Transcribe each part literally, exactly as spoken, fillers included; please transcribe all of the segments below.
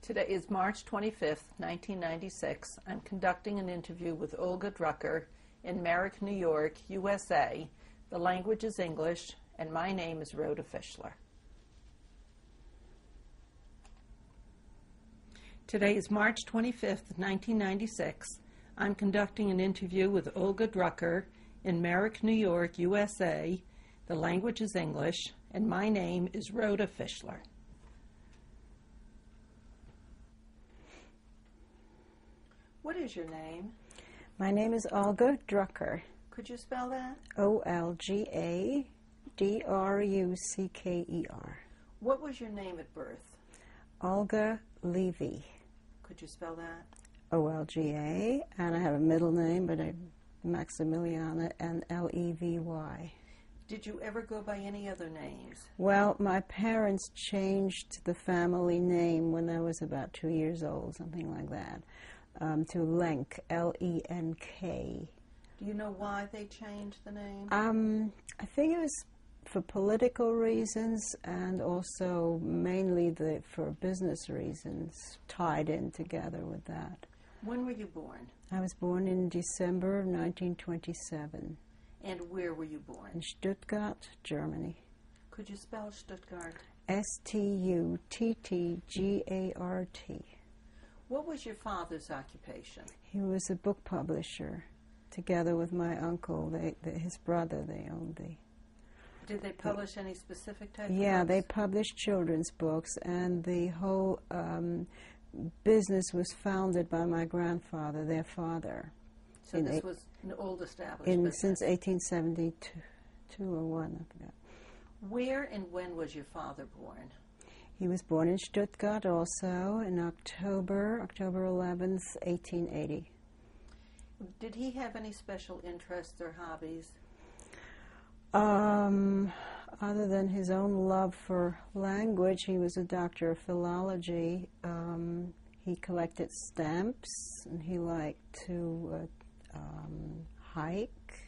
Today is March twenty-fifth, nineteen ninety-six. I'm conducting an interview with Olga Drucker in Merrick, New York, U S A. The language is English, and my name is Rhoda Fischler. Today is March twenty-fifth, nineteen ninety-six. I'm conducting an interview with Olga Drucker in Merrick, New York, U S A. The language is English, and my name is Rhoda Fischler. What is your name? My name is Olga Drucker. Could you spell that? O L G A D R U C K E R. What was your name at birth? Olga Levy. Could you spell that? O L G A, and I have a middle name, but I'm Maximiliana, and L E V Y. Did you ever go by any other names? Well, my parents changed the family name when I was about two years old, something like that, um, to Lenk, L E N K. Do you know why they changed the name? Um, I think it was for political reasons and also mainly the, for business reasons tied in together with that. When were you born? I was born in December of nineteen twenty-seven. And where were you born? In Stuttgart, Germany. Could you spell Stuttgart? S T U T T G A R T. What was your father's occupation? He was a book publisher. Together with my uncle, they, they, his brother, they owned the... Did they publish any specific type Yeah, of books? they published children's books, and the whole um, business was founded by my grandfather, their father. So this was an old established in, business? Since eighteen seventy-two or one, I forgot. Where and when was your father born? He was born in Stuttgart also in October, October eleventh, eighteen eighty. Did he have any special interests or hobbies? Um, other than his own love for language, he was a doctor of philology. Um, he collected stamps, and he liked to uh, um, hike.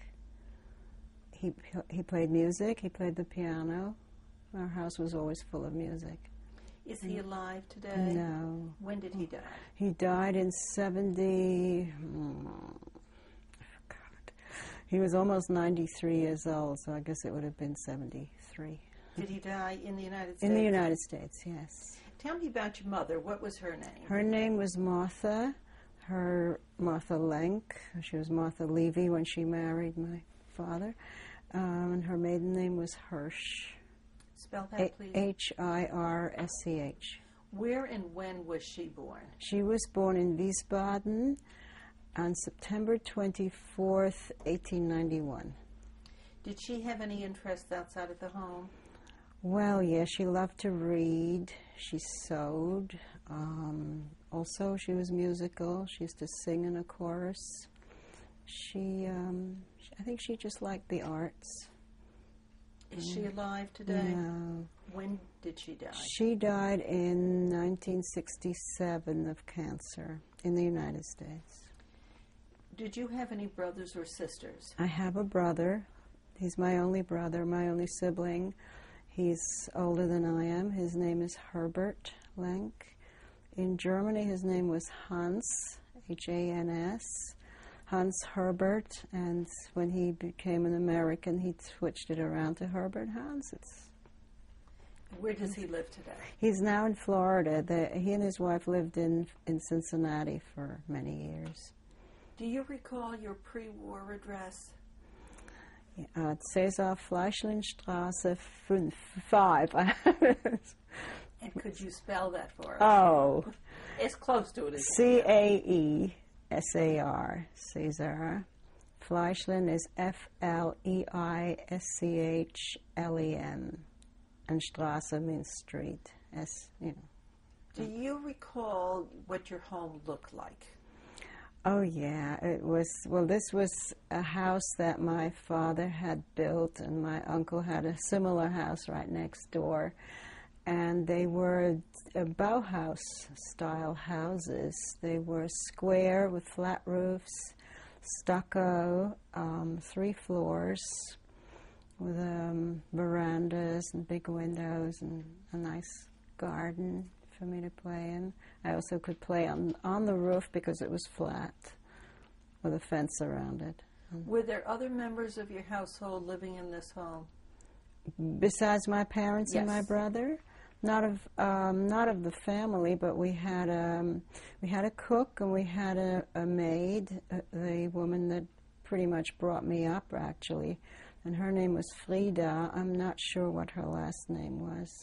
He he played music. He played the piano. Our house was always full of music. Is he alive today? No. When did he die? He died in seventy. Hmm, I forgot. He was almost ninety-three years old, so I guess it would have been seventy-three. Did he die in the United States? In the United States, yes. Tell me about your mother. What was her name? Her name was Martha. Her Martha Lenk. She was Martha Levy when she married my father, um, and her maiden name was Hirsch. Spell that, please. H I R S C H. Where and when was she born? She was born in Wiesbaden on September twenty-fourth, eighteen ninety-one. Did she have any interests outside of the home? Well, yeah, she loved to read. She sewed. Um, also, she was musical. She used to sing in a chorus. She, um, I think she just liked the arts. Is she alive today? No. When did she die? She died in nineteen sixty-seven of cancer in the United States. Did you have any brothers or sisters? I have a brother. He's my only brother, my only sibling. He's older than I am. His name is Herbert Lenk. In Germany, his name was Hans, H A N S. Hans Herbert, and when he became an American, he switched it around to Herbert Hans. It's Where does he live today? He's now in Florida. The, he and his wife lived in, in Cincinnati for many years. Do you recall your pre-war address? Uh, Cäsar Fleischlingstraße five. And could you spell that for us? Oh. As close to it as C A E S A R, Cesar. Fleischlen is F L E I S C H L E N. And Straße means street. S, you know. Do you recall what your home looked like? Oh, yeah. It was, well, this was a house that my father had built, and my uncle had a similar house right next door. And they were Bauhaus-style houses. They were square with flat roofs, stucco, um, three floors, with um, verandas and big windows and a nice garden, for me to play in. I also could play on, on the roof because it was flat with a fence around it. Were there other members of your household living in this home? Besides my parents Yes. and my brother? Not of um, not of the family, but we had um, we had a cook and we had a, a maid, uh, the woman that pretty much brought me up, actually, and her name was Frida. I'm not sure what her last name was.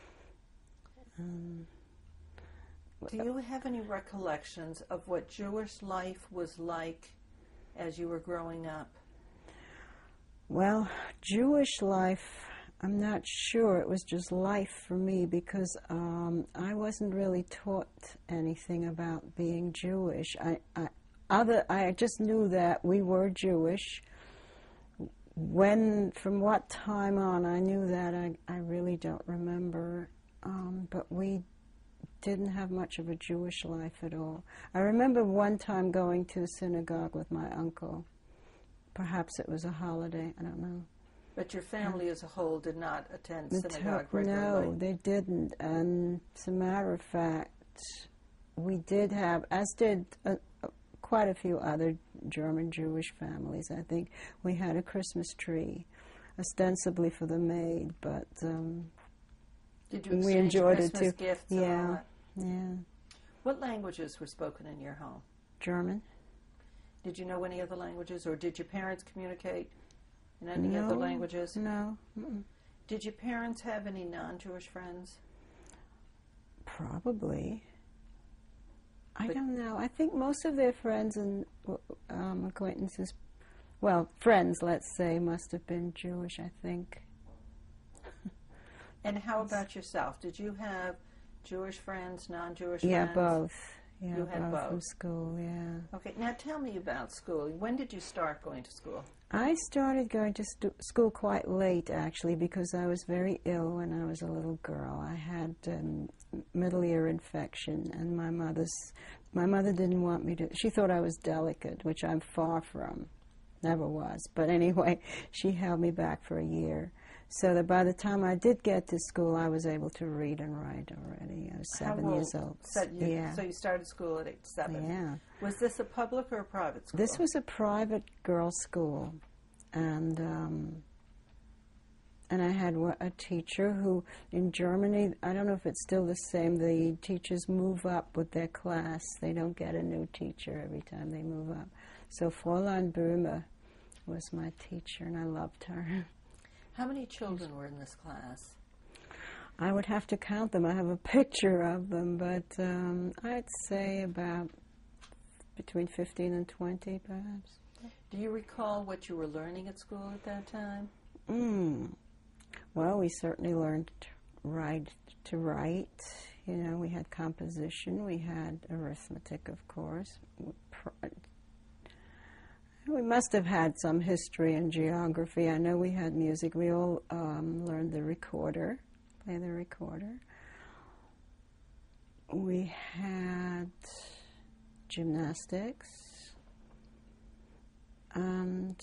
Um, Do you have any recollections of what Jewish life was like as you were growing up? Well, Jewish life, I'm not sure. It was just life for me because um, I wasn't really taught anything about being Jewish. I, I, other, I just knew that we were Jewish. When, from what time on, I knew that, I, I really don't remember. Um, but we didn't have much of a Jewish life at all. I remember one time going to a synagogue with my uncle. Perhaps it was a holiday, I don't know. But your family as a whole did not attend The synagogue to- regularly? No, they didn't. And as a matter of fact, we did have, as did uh, uh, quite a few other German Jewish families, I think, we had a Christmas tree, ostensibly for the maid, but um, Did you we exchange enjoyed Christmas it too. gifts and all Yeah, that? yeah. What languages were spoken in your home? German? Did you know any other languages, or did your parents communicate in any no, other languages? No. Mm-mm. Did your parents have any non-Jewish friends? Probably. I But- don't know. I think most of their friends and um, acquaintances, well, friends, let's say, must have been Jewish, I think. And how about yourself? Did you have Jewish friends, non-Jewish Yeah, friends? both. Yeah, You had both from both. school, yeah. Okay, now tell me about school. When did you start going to school? I started going to stu- school quite late, actually, because I was very ill when I was a little girl. I had um, middle ear infection, and my mother's my mother didn't want me to. She thought I was delicate, which I'm far from, never was. But anyway, she held me back for a year, so that by the time I did get to school, I was able to read and write already. I was seven How years old? old. So you, yeah. so you started school at age seven. Yeah. Was this a public or a private school? This was a private girls' school, and um, and I had wa- a teacher who, in Germany, I don't know if it's still the same, the teachers move up with their class. They don't get a new teacher every time they move up. So Fräulein Böhme was my teacher, and I loved her. How many children were in this class? I would have to count them. I have a picture of them, but um, I'd say about between fifteen and twenty, perhaps. Do you recall what you were learning at school at that time? Mm. Well, we certainly learned to write, to write. You know, we had composition, we had arithmetic, of course. We must have had some history and geography. I know we had music. We all um, learned the recorder, play the recorder. We had gymnastics. And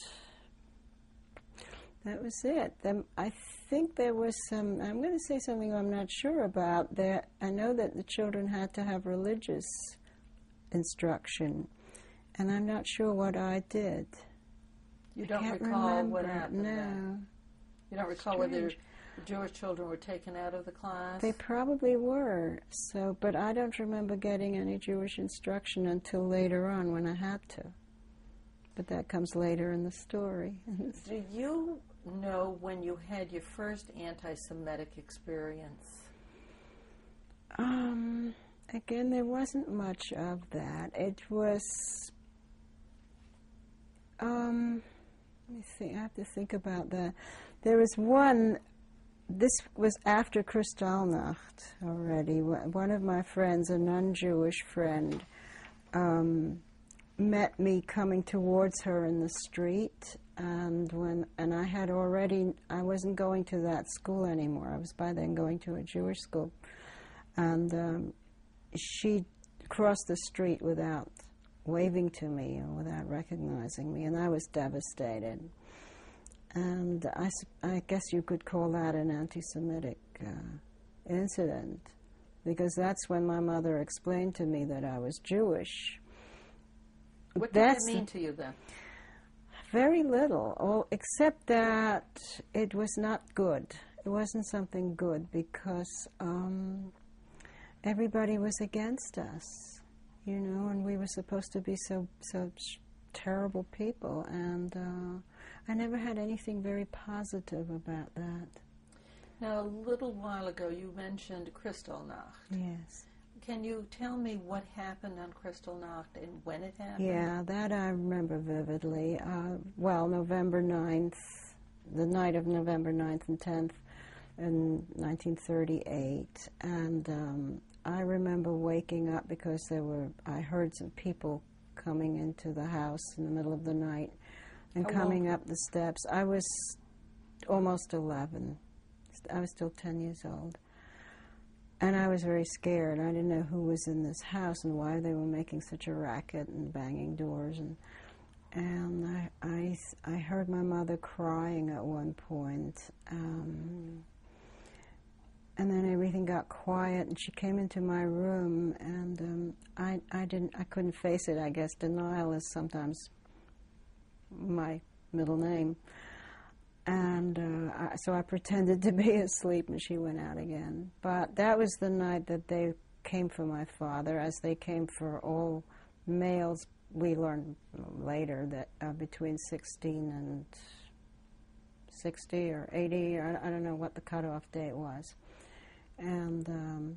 that was it. Then I think there was some, I'm going to say something I'm not sure about. There, I know that the children had to have religious instruction, and I'm not sure what I did. You don't Can't recall remember. what happened No. then? You don't recall whether Strange. the Jewish children were taken out of the class? They probably were. So, but I don't remember getting any Jewish instruction until later on when I had to. But that comes later in the story. Do you know when you had your first anti-Semitic experience? Um, again, there wasn't much of that. It was, um, let me think, I have to think about that. There was one, this was after Kristallnacht already. One of my friends, a non-Jewish friend, um, met me coming towards her in the street, and when and I had already, I wasn't going to that school anymore. I was by then going to a Jewish school, and um, she crossed the street without waving to me or without recognizing me, and I was devastated. And I, I guess you could call that an anti-Semitic uh, incident. because that's when my mother explained to me that I was Jewish. What did That's that mean to you then? Very little, all, except that it was not good. It wasn't something good because um, everybody was against us, you know, and we were supposed to be so so terrible people, and uh, I never had anything very positive about that. Now, a little while ago, you mentioned Kristallnacht. Yes. Can you tell me what happened on Kristallnacht and when it happened? Yeah, that I remember vividly. Uh, well, November ninth, the night of November ninth and tenth in nineteen thirty-eight. And um, I remember waking up because there were, I heard some people coming into the house in the middle of the night and How coming old? up the steps. I was almost eleven. I was still ten years old. And I was very scared. I didn't know who was in this house and why they were making such a racket and banging doors. And and I, I, I heard my mother crying at one point. Um, and then everything got quiet, and she came into my room, and um, I, I didn't, I couldn't face it. I guess denial is sometimes my middle name. And uh, I, so I pretended to be asleep, and she went out again. But that was the night that they came for my father, as they came for all males. We learned later that uh, between sixteen and sixty or eighty, or I, I don't know what the cutoff date was. And um,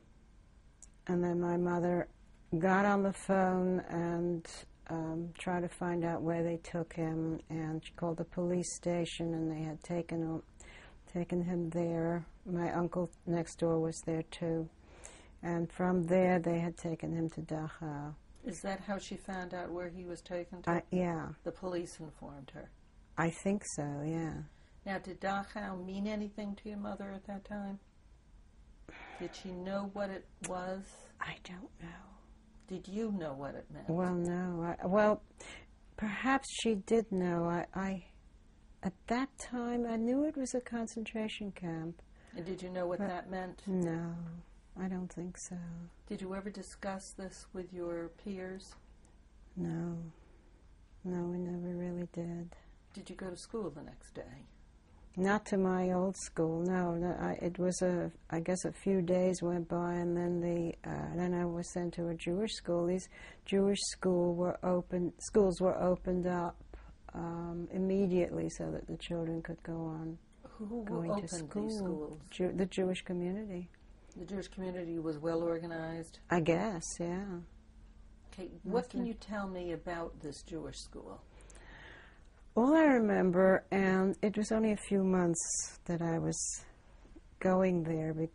and then my mother got on the phone and Um, try to find out where they took him, and she called the police station, and they had taken him, taken him there. My uncle next door was there too, and from there they had taken him to Dachau. Is that how she found out where he was taken to? I, yeah, The police informed her. I think so. Yeah. Now, did Dachau mean anything to your mother at that time? Did she know what it was? I don't know. Did you know what it meant? Well, no. I, well, perhaps she did know. I, I, at that time, I knew it was a concentration camp. And did you know what but that meant? No, I don't think so. Did you ever discuss this with your peers? No. No, we never really did. Did you go to school the next day? Not to my old school, no. no I, it was a, I guess, a few days went by, and then the, uh, then I was sent to a Jewish school. These Jewish school were open, schools were opened up um, immediately so that the children could go on Who going opened to school. these schools? Jew, the Jewish community. The Jewish community was well organized. I guess, yeah. Okay, what can you tell me about this Jewish school? All I remember, and it was only a few months that I was going there. But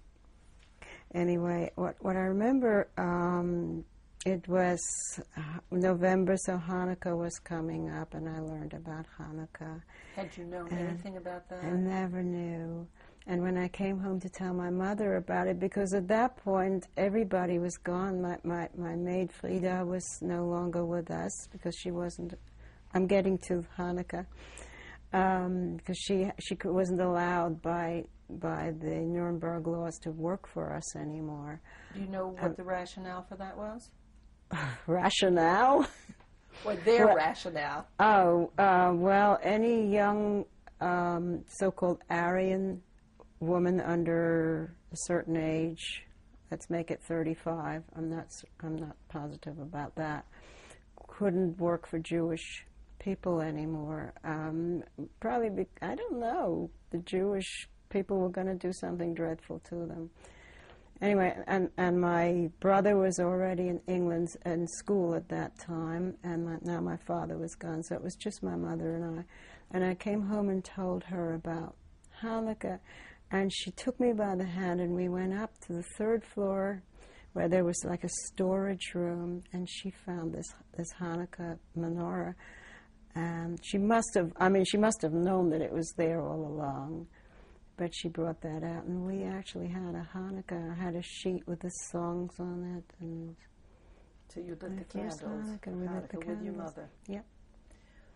anyway, what what I remember, um, it was uh, November, so Hanukkah was coming up, and I learned about Hanukkah. Had you known And anything about that? I never knew. And when I came home to tell my mother about it, because at that point everybody was gone. My my, my maid Frida was no longer with us because she wasn't. I'm getting to Hanukkah um, because she she wasn't allowed by by the Nuremberg laws to work for us anymore. Do you know what um, the rationale for that was? Rationale? Or their well, rationale? Oh, uh, well, any young um, so-called Aryan woman under a certain age, let's make it thirty-five. I'm not I'm not positive about that. Couldn't work for Jewish people anymore. Um, probably, be, I don't know, the Jewish people were going to do something dreadful to them. Anyway, and, and my brother was already in England in school at that time, and my, now my father was gone, so it was just my mother and I. And I came home and told her about Hanukkah, and she took me by the hand, and we went up to the third floor where there was like a storage room, and she found this, this Hanukkah menorah. And she must have, I mean, she must have known that it was there all along. But she brought that out, and we actually had a Hanukkah. I had a sheet with the songs on it. And so you lit the candles Hanukkah, we Hanukkah lit the with candles. your mother. Yep.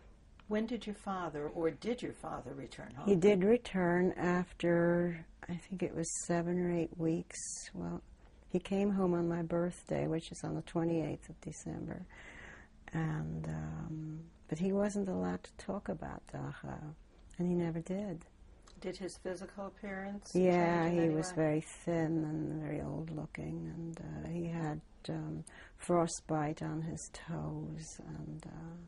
When did your father, or did your father, return home? He did return after, I think it was seven or eight weeks. Well, he came home on my birthday, which is on the twenty-eighth of December. And, um, but he wasn't allowed to talk about Dachau, and he never did. Did his physical appearance Yeah, change in he any was way? very thin and very old looking, and uh, he had um, frostbite on his toes, and uh,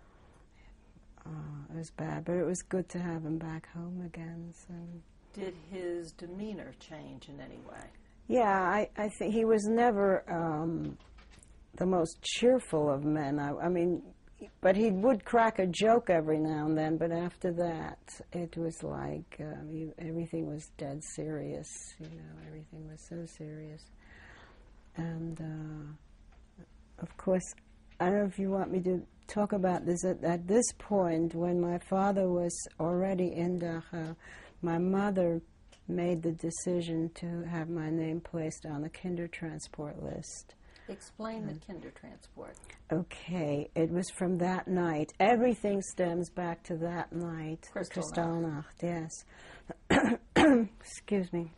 uh, it was bad, but it was good to have him back home again. So. Did his demeanor change in any way? Yeah, I, I think he was never um, the most cheerful of men. I, I mean, but he would crack a joke every now and then, but after that, it was like um, you, everything was dead serious, you know, everything was so serious. And, uh, of course, I don't know if you want me to talk about this. At, at this point, when my father was already in Dachau, my mother made the decision to have my name placed on the Kindertransport list. Explain the Kindertransport. Okay, it was from that night. Everything stems back to that night. Kristallnacht. Kristallnacht, yes. Excuse me.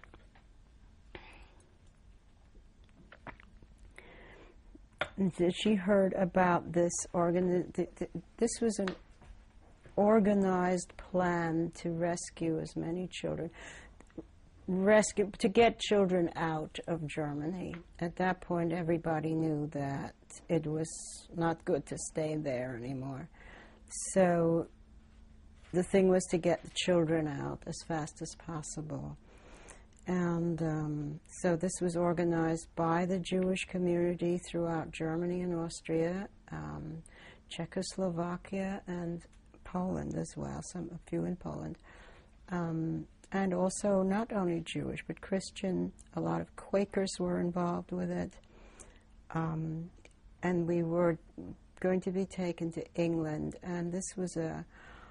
That she heard about this organ. Th- th- this was an organized plan to rescue as many children. Rescue, to get children out of Germany. At that point, everybody knew that it was not good to stay there anymore. So the thing was to get the children out as fast as possible. And um, so this was organized by the Jewish community throughout Germany and Austria, um, Czechoslovakia, and Poland as well, some a few in Poland. Um, And also not only Jewish, but Christian. A lot of Quakers were involved with it. Um, and we were going to be taken to England. And this was a,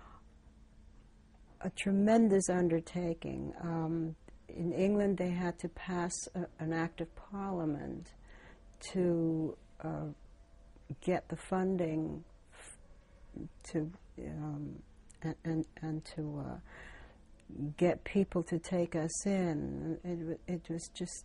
a tremendous undertaking. Um, in England, they had to pass a, an act of parliament to uh, get the funding f- to um, and, and, and to... Uh, get people to take us in. It, it was just...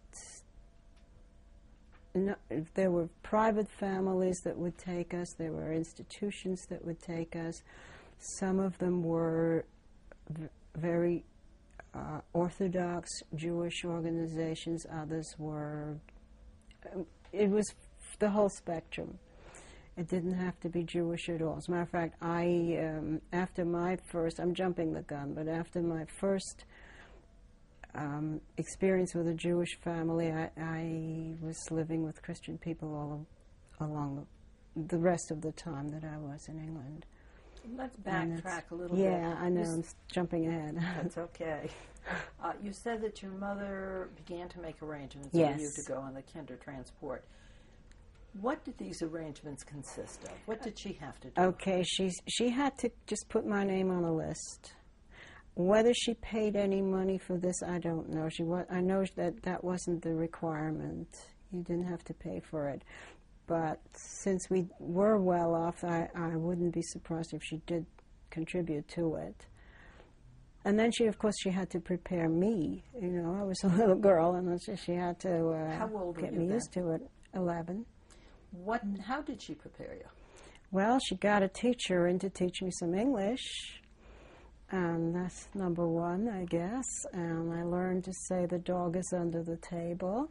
No, there were private families that would take us. There were institutions that would take us. Some of them were v- very uh, orthodox Jewish organizations. Others were... Um, it was f- the whole spectrum. It didn't have to be Jewish at all. As a matter of fact, I, um, after my first, I'm jumping the gun, but after my first um, experience with a Jewish family, I, I was living with Christian people all along the, the rest of the time that I was in England. Let's backtrack a little yeah, bit. Yeah, I know, I'm jumping ahead. That's okay. Uh, you said that your mother began to make arrangements yes. for you to go on the Kindertransport. What did these arrangements consist of? What did she have to do? Okay, she's, she had to just put my name on a list. Whether she paid any money for this, I don't know. She wa- I know that that wasn't the requirement. You didn't have to pay for it. But since we were well off, I, I wouldn't be surprised if she did contribute to it. And then she, of course, she had to prepare me. You know, I was a little girl, and she, she had to uh, How old get were you me then? used to it. Eleven. What? How did she prepare you? Well, she got a teacher in to teach me some English, and that's number one, I guess. And I learned to say the dog is under the table.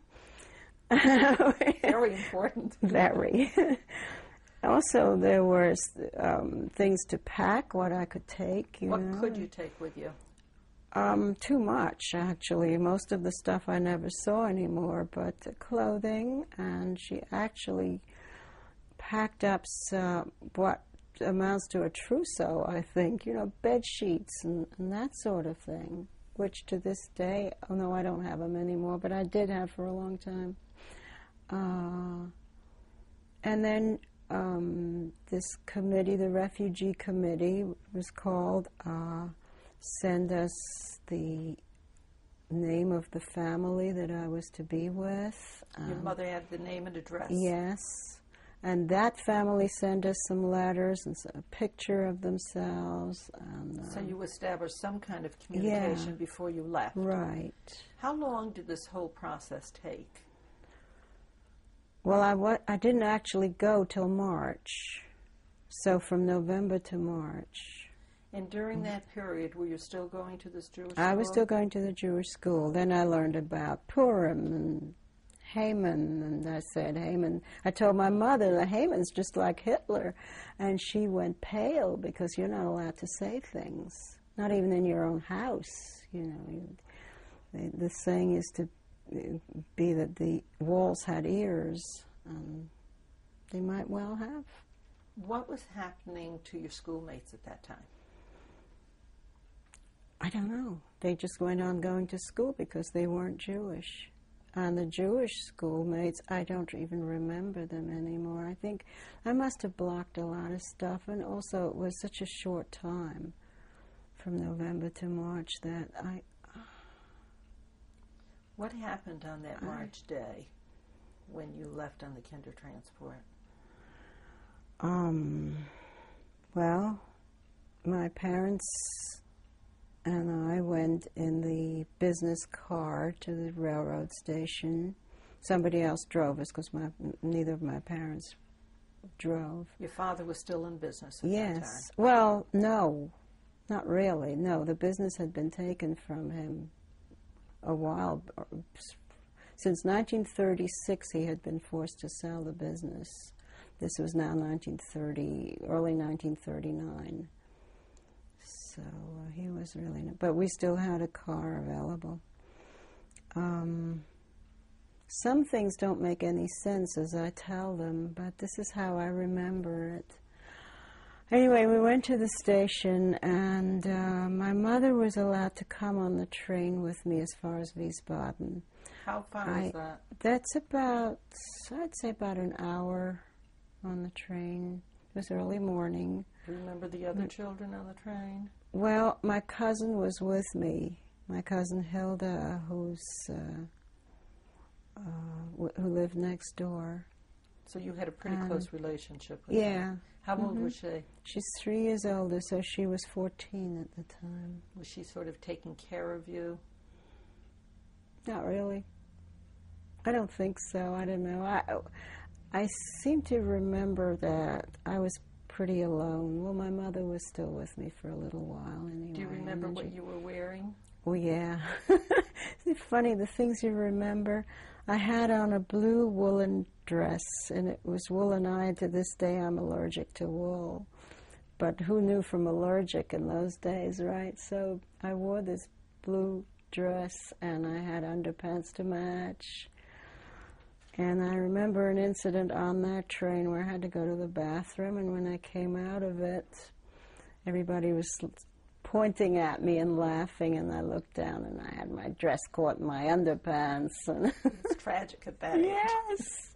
Very important. Very. Also, there was um, things to pack, what I could take. You what know. could you take with you? Um, too much, actually. Most of the stuff I never saw anymore, but uh, clothing, and she actually packed up some, what amounts to a trousseau, I think, you know, bed sheets and, and that sort of thing, which to this day, oh no, I don't have them anymore, but I did have for a long time. Uh, and then um, this committee, the refugee committee, was called... Uh, send us the name of the family that I was to be with. Your Um, mother had the name and address. Yes. And that family sent us some letters and a picture of themselves. And, uh, so you established some kind of communication yeah, before you left. Right. How long did this whole process take? Well, I, wa I didn't actually go till March. So from November to March. And during that period, were you still going to this Jewish I school? was still going to the Jewish school. Then I learned about Purim and Haman, and I said, Haman, I told my mother that Haman's just like Hitler, and she went pale because you're not allowed to say things, not even in your own house, you know. You, the, the saying is to be that the walls had ears, and they might well have. What was happening to your schoolmates at that time? I don't know. They just went on going to school because they weren't Jewish. And the Jewish schoolmates, I don't even remember them anymore. I think I must have blocked a lot of stuff, and also it was such a short time from November to March that I... What happened on that I, March day when you left on the kinder transport? Um, well, my parents and I went in the business car to the railroad station. Somebody else drove us because my neither of my parents drove. Your father was still in business at yes. that time? Well, no, not really. No, the business had been taken from him a while. Since nineteen thirty-six, he had been forced to sell the business. This was now nineteen thirty, early nineteen thirty-nine. So uh, he was really, no, but we still had a car available. Um, some things don't make any sense as I tell them, but this is how I remember it. Anyway, we went to the station, and uh, my mother was allowed to come on the train with me as far as Wiesbaden. How far I, was that? That's about, I'd say about an hour on the train. It was early morning. Do you remember the other children on the train? Well, my cousin was with me. My cousin Hilda, who's uh, uh, w who lived next door. So you had a pretty um, close relationship with yeah. her. How mm-hmm. old was she? She's three years older, so she was fourteen at the time. Was she sort of taking care of you? Not really. I don't think so. I don't know. I, I seem to remember that I was pretty alone. Well, my mother was still with me for a little while anyway. Do you remember what you were wearing? Oh, yeah. Isn't it funny, the things you remember? I had on a blue woolen dress, and it was woolen. I, to this day, I'm allergic to wool. But who knew from allergic in those days, right? So I wore this blue dress, and I had underpants to match. And I remember an incident on that train where I had to go to the bathroom, and when I came out of it, everybody was pointing at me and laughing, and I looked down, and I had my dress caught in my underpants. And it's tragic at that age. Yes.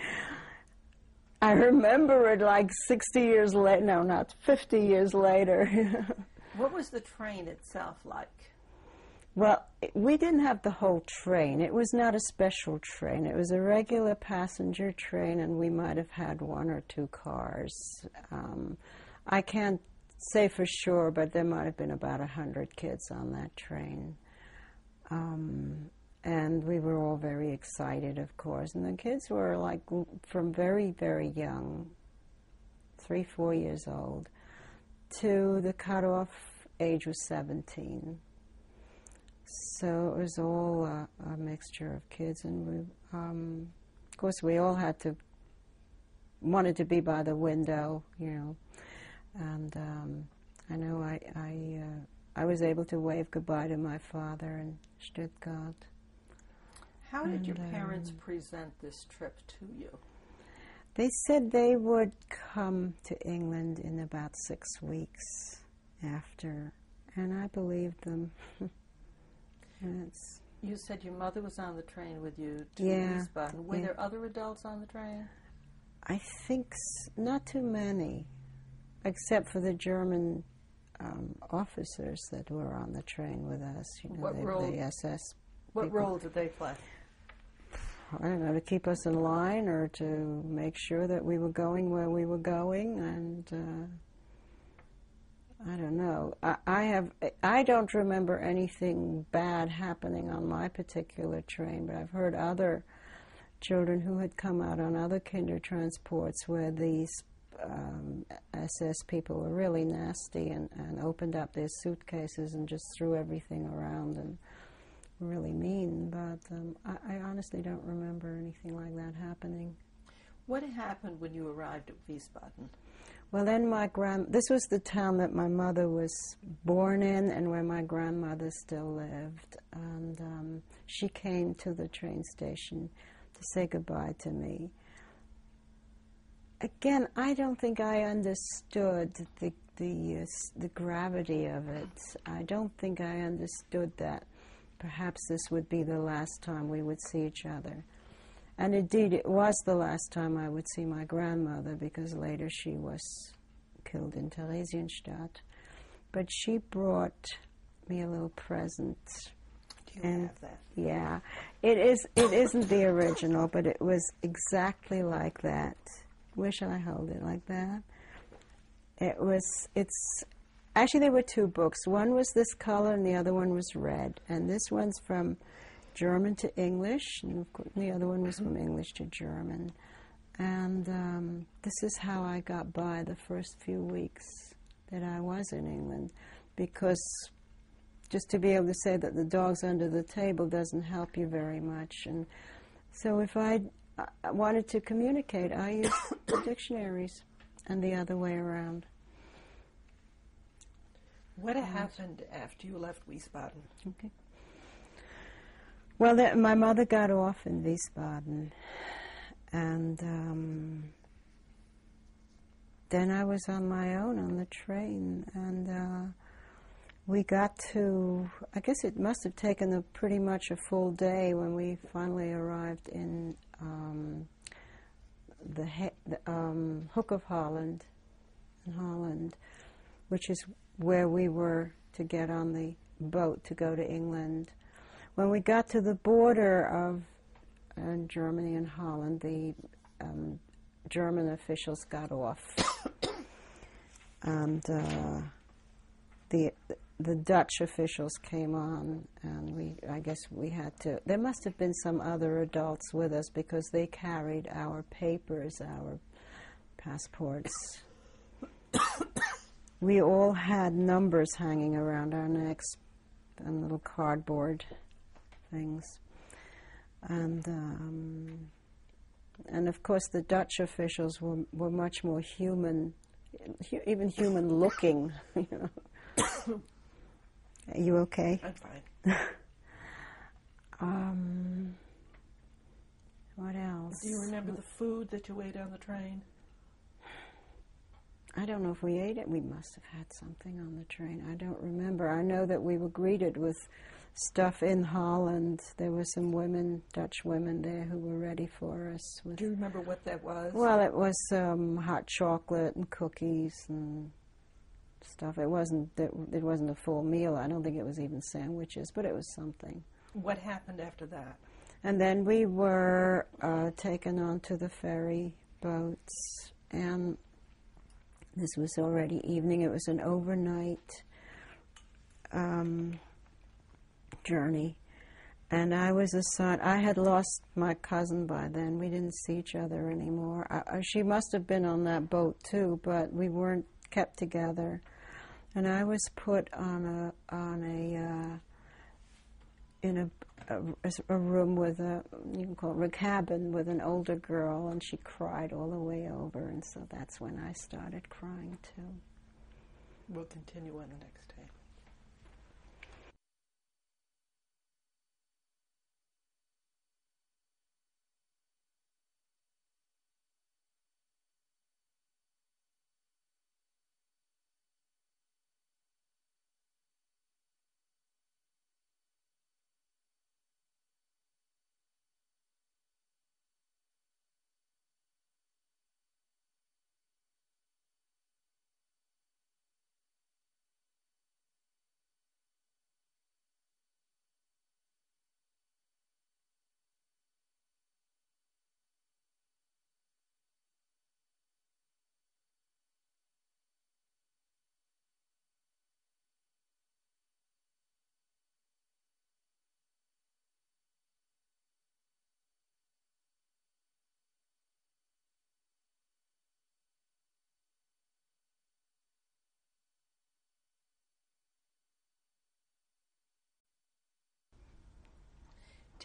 I remember it like sixty years later, no, not fifty years later. What was the train itself like? Well, we didn't have the whole train. It was not a special train. It was a regular passenger train, and we might have had one or two cars. Um, I can't say for sure, but there might have been about a hundred kids on that train. Um, and we were all very excited, of course. And the kids were like from very, very young, three, four years old, to the cutoff age was seventeen. So it was all a, a mixture of kids, and we, um, of course, we all had to, wanted to be by the window, you know, and um, I know I, I, uh, I was able to wave goodbye to my father in Stuttgart. How did and, your parents um, present this trip to you? They said they would come to England in about six weeks after, and I believed them. Yes. You said your mother was on the train with you to Yeah, Wiesbaden. Were yeah. there other adults on the train? I think s not too many, except for the German um, officers that were on the train with us. You know, What they, role- the S S What people. role did they play? I don't know, to keep us in line or to make sure that we were going where we were going, and uh, I don't know. I, I have. I don't remember anything bad happening on my particular train, but I've heard other children who had come out on other kinder transports where these um, S S people were really nasty and, and opened up their suitcases and just threw everything around and were really mean. But um, I, I honestly don't remember anything like that happening. What happened when you arrived at Wiesbaden? Well, then my grand, this was the town that my mother was born in and where my grandmother still lived. And um, she came to the train station to say goodbye to me. Again, I don't think I understood the, the, uh, the gravity of it. I don't think I understood that perhaps this would be the last time we would see each other. And indeed, it was the last time I would see my grandmother, because later she was killed in Theresienstadt. But she brought me a little present. Do you and have that? Yeah. It is, it isn't the original, but it was exactly like that. Wish I held it like that. It was, it's, actually there were two books. One was this color and the other one was red. And this one's from German to English, and of course the other one was from English to German. And um, this is how I got by the first few weeks that I was in England, because just to be able to say that the dog's under the table doesn't help you very much. And so if I I wanted to communicate, I used dictionaries and the other way around. What happened after you left Wiesbaden? Okay. Well, the, my mother got off in Wiesbaden, and um, then I was on my own on the train, and uh, we got to, I guess it must have taken a pretty much a full day when we finally arrived in um, the, he, the um, Hook of Holland, in Holland, which is where we were to get on the boat to go to England. When we got to the border of uh, Germany and Holland, the um, German officials got off, and uh, the the Dutch officials came on, and we I guess we had to. There must have been some other adults with us because they carried our papers, our passports. We all had numbers hanging around our necks and little cardboard things, and um, and of course the Dutch officials were were much more human, hu- even human looking. You know. Are you okay? I'm fine. um, what else? Do you remember the food that you ate on the train? I don't know if we ate it. We must have had something on the train. I don't remember. I know that we were greeted with stuff in Holland. There were some women, Dutch women there, who were ready for us. With, Do you remember what that was? well, it was um, hot chocolate and cookies and stuff. It wasn't it, it wasn't a full meal. I don't think it was even sandwiches, but it was something. What happened after that? And then we were uh, taken onto the ferry boats, and this was already evening. It was an overnight um, journey. And I was assigned, I had lost my cousin by then. We didn't see each other anymore. I, I, she must have been on that boat too, but we weren't kept together. And I was put on a, on a, uh, in a, a, a room with a, you can call it a cabin with an older girl, and she cried all the way over, and so that's when I started crying too. We'll continue on the next tape.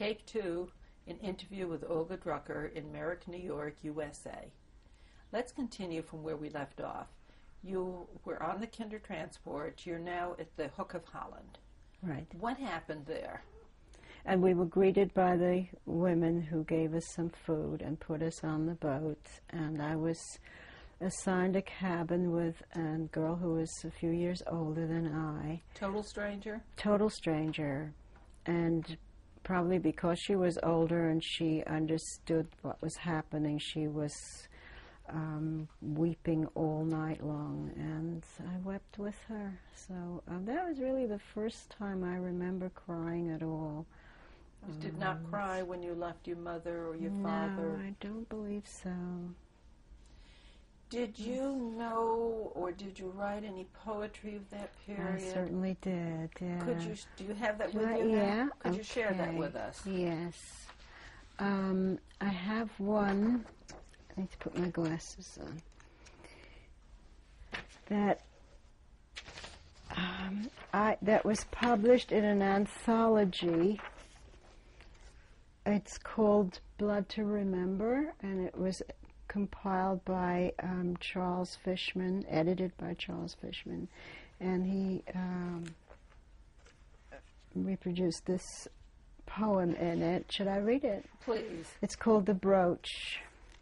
Take two, an interview with Olga Drucker in Merrick, New York, U S A. Let's continue from where we left off. You were on the Kinder Transport. You're now at the Hook of Holland. Right. What happened there? And we were greeted by the women who gave us some food and put us on the boat. And I was assigned a cabin with a girl who was a few years older than I. Total stranger? Total stranger. And probably because she was older and she understood what was happening, she was um, weeping all night long. And I wept with her. So uh, that was really the first time I remember crying at all. You did not cry when you left your mother or your no, father? No, I don't believe so. Did you know or did you write any poetry of that period? I certainly did, yeah. Could you, do you have that with Uh, you now? yeah. Could okay. you share that with us? Yes. Um, I have one. I need to put my glasses on. That um, I that was published in an anthology. It's called Blood to Remember, and it was compiled by um, Charles Fishman, edited by Charles Fishman, and he um, reproduced this poem in it. Should I read it? Please. It's called The Brooch.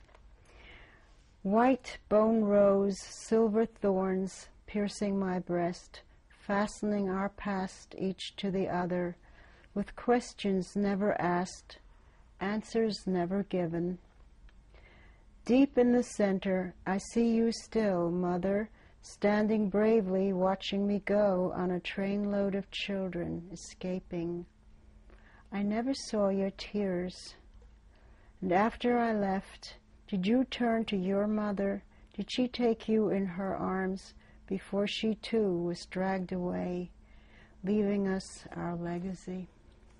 White bone rose, silver thorns piercing my breast, fastening our past each to the other, with questions never asked, answers never given. Deep in the center, I see you still, Mother, standing bravely, watching me go on a trainload of children escaping. I never saw your tears. And after I left, did you turn to your mother? Did she take you in her arms before she too was dragged away, leaving us our legacy?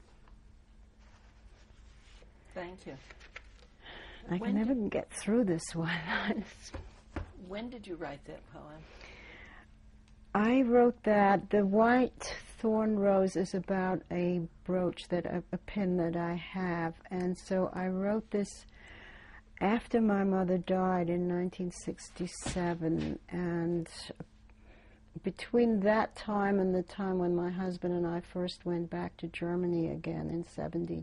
Thank you. I When can never get through this one. When did you write that poem? I wrote that. The white thorn rose is about a brooch, that a, a pin that I have, and so I wrote this after my mother died in nineteen sixty-seven, and between that time and the time when my husband and I first went back to Germany again in seventy-two,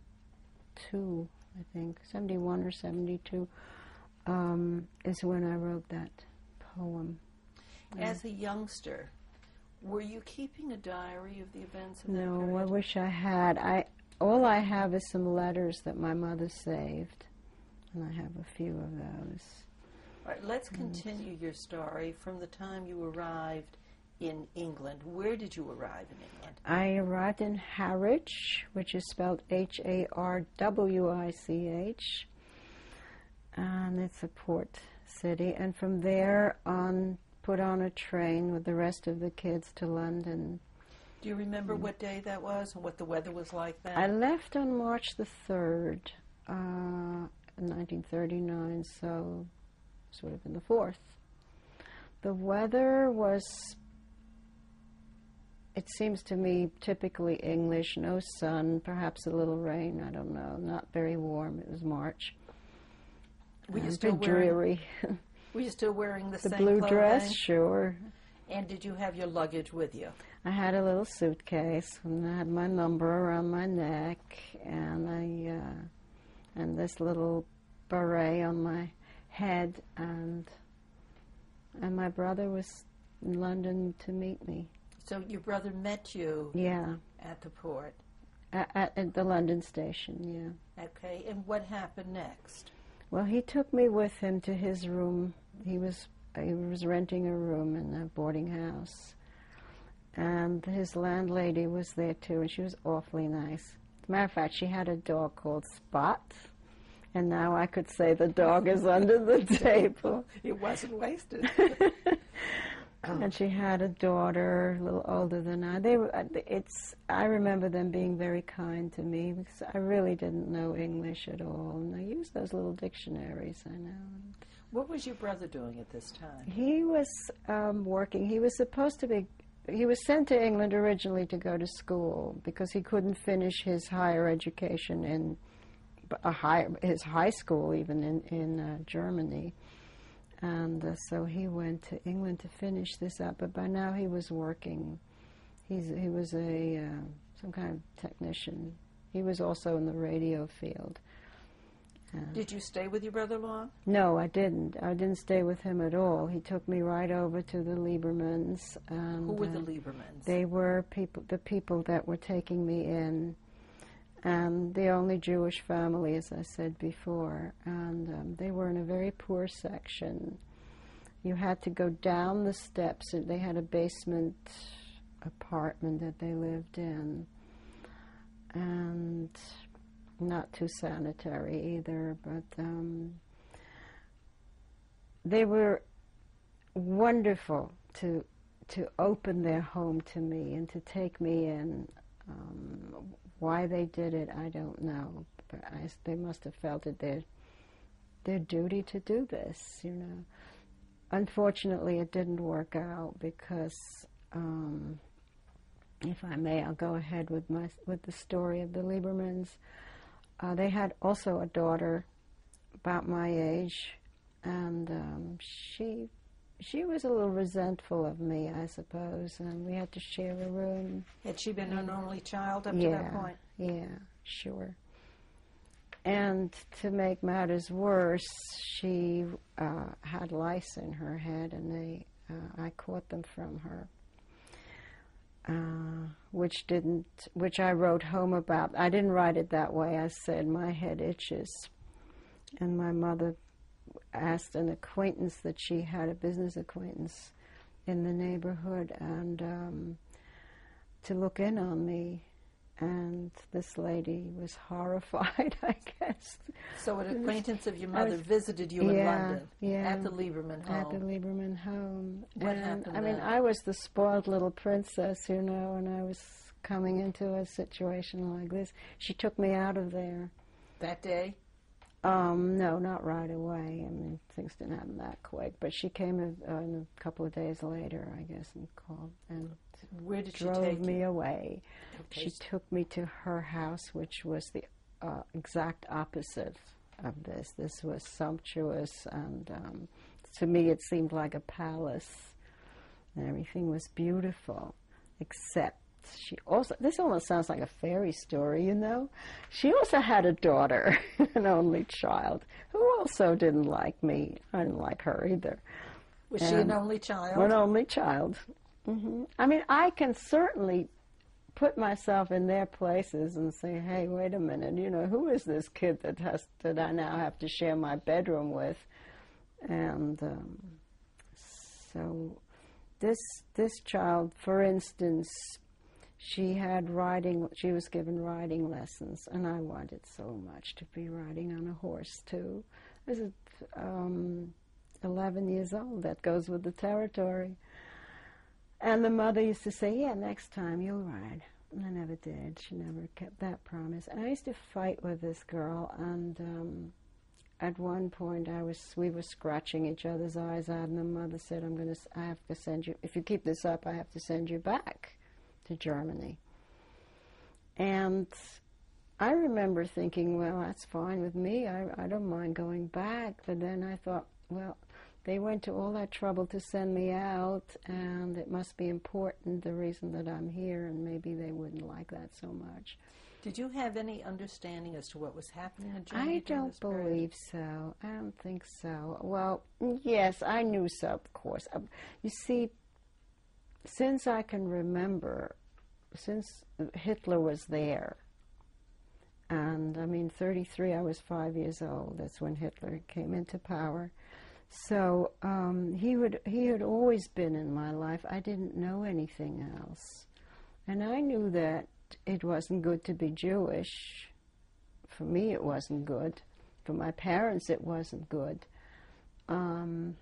I think, seventy-one or seventy-two, um, is when I wrote that poem. As a youngster, were you keeping a diary of the events of that No, period? I wish I had. I all I have is some letters that my mother saved, and I have a few of those. All right, let's continue your story from the time you arrived in England. Where did you arrive in England? I arrived in Harwich, which is spelled H A R W I C H, and it's a port city. And from there on, put on a train with the rest of the kids to London. Do you remember mm. what day that was and what the weather was like then? I left on March the third, uh, nineteen thirty-nine, so sort of in the fourth. The weather was, it seems to me, typically English, no sun, perhaps a little rain, I don't know, not very warm. It was March. Were you and still dreary. Wearing, were you still wearing the, the same blue clothing? dress? Sure. And did you have your luggage with you? I had a little suitcase, and I had my number around my neck, and I, uh, and this little beret on my head, and and my brother was in London to meet me. So your brother met you? Yeah. At the port? At, at, at the London station, yeah. Okay, and what happened next? Well, he took me with him to his room. He was he was renting a room in a boarding house, and his landlady was there too, and she was awfully nice. As a matter of fact, she had a dog called Spot, and now I could say the dog is under the table. It wasn't wasted. And she had a daughter, a little older than I. They were. It's. I remember them being very kind to me because I really didn't know English at all, and I used those little dictionaries. I know. What was your brother doing at this time? He was um, working. He was supposed to be he was sent to England originally to go to school because he couldn't finish his higher education in a high, his high school even in, in uh, Germany. And uh, so he went to England to finish this up, but by now he was working. He's, he was a uh, some kind of technician. He was also in the radio field. Uh, Did you stay with your brother long? No, I didn't. I didn't stay with him at all. He took me right over to the Liebermans. And, Who were the uh, Liebermans? They were people, the people that were taking me in, and the only Jewish family, as I said before. And um, they were in a very poor section. You had to go down the steps. They had a basement apartment that they lived in, and not too sanitary either, but um, they were wonderful to to open their home to me and to take me in. Um, why they did it, I don't know, but I, they must have felt it their their duty to do this, you know. Unfortunately, it didn't work out because, um, if I may, I'll go ahead with my with the story of the Liebermans. Uh, they had also a daughter about my age, and um, she she was a little resentful of me, I suppose, and we had to share a room. Had she been an only child up yeah, to that point? Yeah, sure. And to make matters worse, she uh, had lice in her head, and they uh, I caught them from her. Uh, which didn't, which I wrote home about. I didn't write it that way. I said, my head itches. And my mother asked an acquaintance that she had, a business acquaintance in the neighborhood, and um, to look in on me. And this lady was horrified, I guess. So an acquaintance of your mother was, visited you in yeah, London, yeah, at the Lieberman home. At the Lieberman home. What and, happened I mean, then? I was the spoiled little princess, you know, and I was coming into a situation like this. She took me out of there. That day? Um, no, not right away. I mean, things didn't happen that quick. But she came a, uh, a couple of days later, I guess, and called and Where did she drove take me you? away. Okay. She took me to her house, which was the uh, exact opposite of this. This was sumptuous, and um, to me it seemed like a palace, and everything was beautiful, except she also, this almost sounds like a fairy story, you know? She also had a daughter, an only child, who also didn't like me. I didn't like her either. Was she an only child? An only child. Mm-hmm. I mean, I can certainly put myself in their places and say, hey, wait a minute, you know, who is this kid that has that I now have to share my bedroom with? And um, so this this child, for instance, she had riding, she was given riding lessons, and I wanted so much to be riding on a horse, too. I was um, eleven years old. That goes with the territory. And the mother used to say, yeah, next time you'll ride. And I never did. She never kept that promise. And I used to fight with this girl, and um, at one point I was, we were scratching each other's eyes out, and the mother said, I'm going to, I have to send you, if you keep this up, I have to send you back to Germany. And I remember thinking, well, that's fine with me. I, I don't mind going back. But then I thought, well, they went to all that trouble to send me out, and it must be important, the reason that I'm here, and maybe they wouldn't like that so much. Did you have any understanding as to what was happening in Germany? I don't believe so. I don't think so. Well, yes, I knew so, of course. You see, since I can remember, since Hitler was there, and I mean, thirty-three, I was five years old. That's when Hitler came into power. So um, he would he had always been in my life. I didn't know anything else, and I knew that it wasn't good to be Jewish. For me, it wasn't good. For my parents, it wasn't good, um,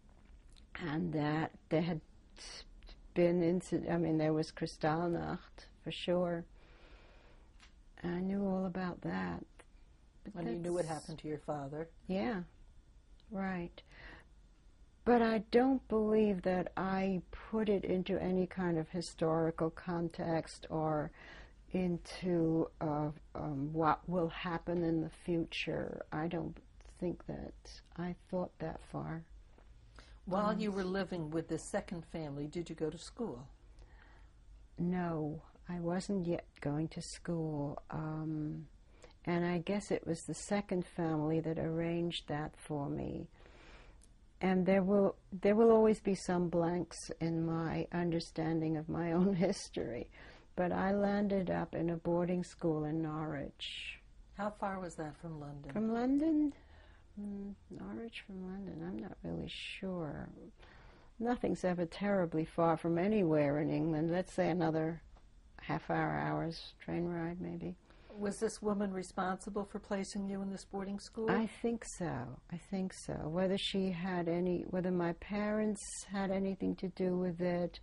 and that there had been incident. I mean, there was Kristallnacht for sure. I knew all about that. But and you knew what happened to your father. Yeah, right. But I don't believe that I put it into any kind of historical context or into uh, um, what will happen in the future. I don't think that I thought that far. While Yes. you were living with this second family, did you go to school? No, I wasn't yet going to school. Um, and I guess it was the second family that arranged that for me. And there will there will always be some blanks in my understanding of my own history. But I landed up in a boarding school in Norwich. How far was that from London? From London? Mm, Norwich from London, I'm not really sure. Nothing's ever terribly far from anywhere in England. Let's say another half hour, hours train ride maybe. Was this woman responsible for placing you in this boarding school? I think so. I think so. Whether she had any, whether my parents had anything to do with it,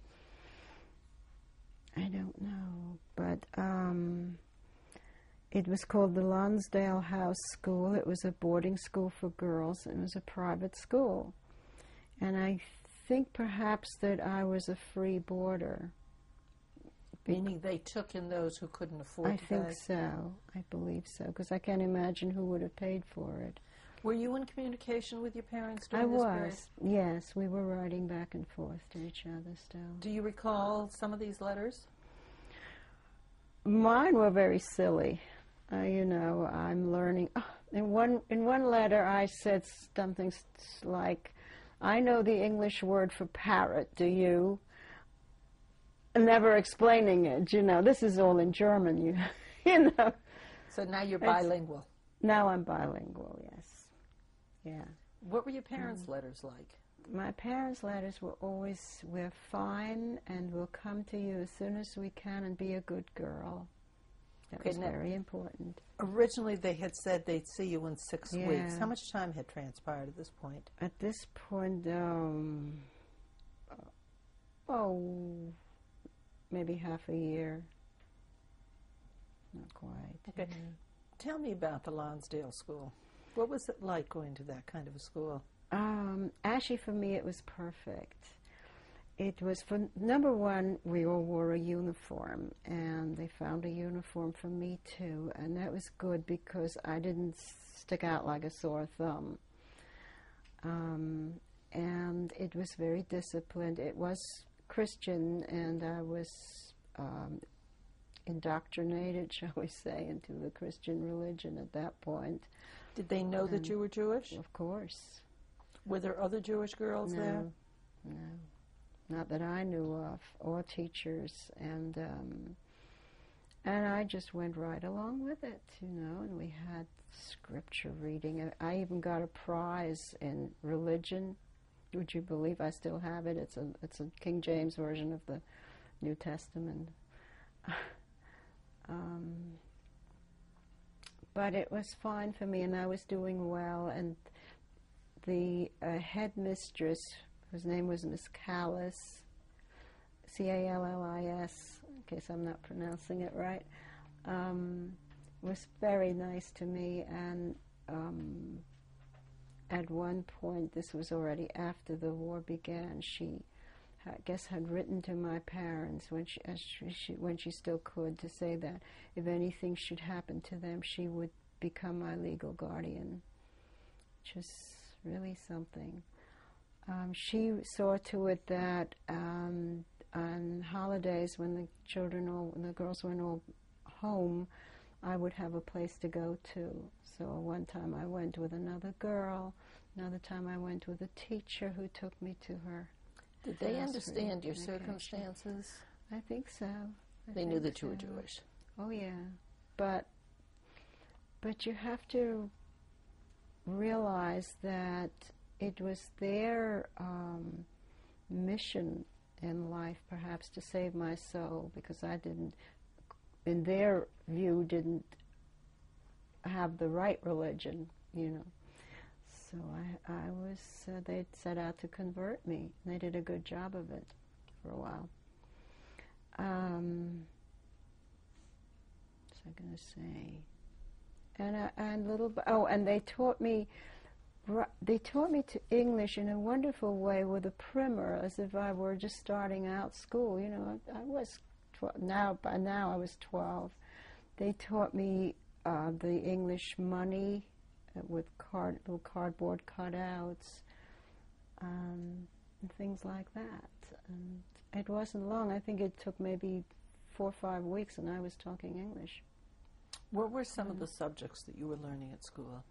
I don't know. But um, it was called the Lonsdale House School. It was a boarding school for girls. It was a private school. And I think perhaps that I was a free boarder. Meaning they took in those who couldn't afford I to think pay? so. I believe so, because I can't imagine who would have paid for it. Were you in communication with your parents I during this period? was. Yes, we were writing back and forth to each other still. Do you recall some of these letters? Mine were very silly. Uh, you know, I'm learning. Oh, in one in one letter, I said something s- like, "I know the English word for parrot. Do you?" Never explaining it. You know, this is all in German. You, you know. So now you're It's- bilingual. Now I'm bilingual. Yes. Yeah. What were your parents' letters like? My parents' letters were always, "We're fine and we'll come to you as soon as we can and be a good girl." That Okay, was now- very important. Originally they had said they'd see you in six Yeah. weeks. How much time had transpired at this point? At this point, um, oh, maybe half a year. Not quite. Okay. yeah. Tell me about the Lonsdale School. What was it like going to that kind of a school? Um, actually, for me, it was perfect. It was, for number one, we all wore a uniform, and they found a uniform for me too, and that was good because I didn't stick out like a sore thumb. Um, and it was very disciplined. It was Christian, and I was um, indoctrinated, shall we say, into the Christian religion at that point. Did they know that you were Jewish? Of course. Were there other Jewish girls there? No, no, not that I knew of, or teachers, and um, and I just went right along with it, you know. And we had scripture reading. I even got a prize in religion. Would you believe I still have it? It's a it's a King James version of the New Testament. um, but it was fine for me, and I was doing well, and the uh, headmistress, whose name was Miss Callis, C A L L I S, in case I'm not pronouncing it right, um, was very nice to me. And um, at one point, this was already after the war began, she, I guess, had written to my parents when she, as she, she, when she still could, to say that if anything should happen to them, she would become my legal guardian, which was really something. Um, she saw to it that um, on holidays, when the children all, when the girls weren't all home, I would have a place to go to. So one time I went with another girl. Another time I went with a teacher who took me to her. Did they classroom understand your vacation. circumstances? I think so. I They knew think that you were so. Jewish. Oh yeah, but but you have to realize that it was their um, mission in life, perhaps, to save my soul, because I didn't, in their view, didn't have the right religion, you know. So I, I was, uh, they set out to convert me. They did a good job of it for a while. Um, what was I going to say? And, uh, and little, oh, and they taught me Ri- They taught me to English in a wonderful way with a primer, as if I were just starting out school. You know, I, I was twelve, now by now I was twelve. They taught me uh, the English money uh, with card, little cardboard cutouts, um, and things like that. And it wasn't long. I think it took maybe four or five weeks, and I was talking English. What were some Mm. of the subjects that you were learning at school?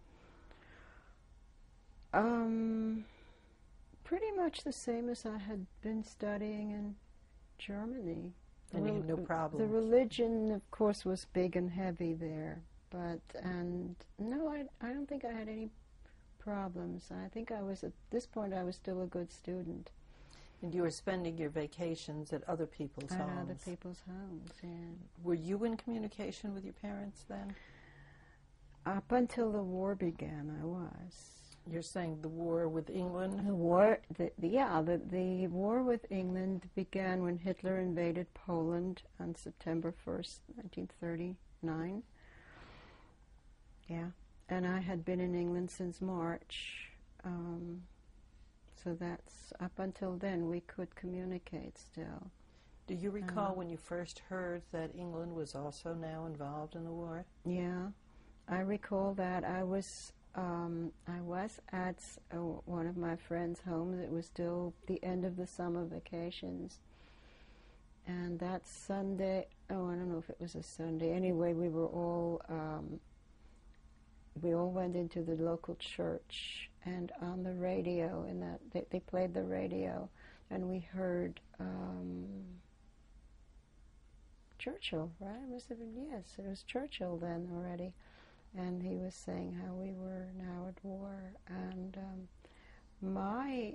Um, pretty much the same as I had been studying in Germany. And you had no The problems? religion, of course, was big and heavy there, but and no, I I don't think I had any problems. I think I was at this point I was still a good student. And you were spending your vacations at other people's At homes. other people's homes, yeah. Were you in communication with your parents then? Up until the war began, I was. You're saying the war with England? The war, the, the, yeah, the, the war with England began when Hitler invaded Poland on September first, nineteen thirty-nine. Yeah, and I had been in England since March, um, so that's, up until then we could communicate still. Do you recall Um, when you first heard that England was also now involved in the war? Yeah, I recall that. I was Um, I was at uh, one of my friends' homes. It was still the end of the summer vacations. And that Sunday, oh, I don't know if it was a Sunday. Anyway, we were all, um, we all went into the local church. And on the radio, in that they, they played the radio, and we heard um, Churchill, right? It must have been, yes, it was Churchill then already. And he was saying how we were now at war, and um, my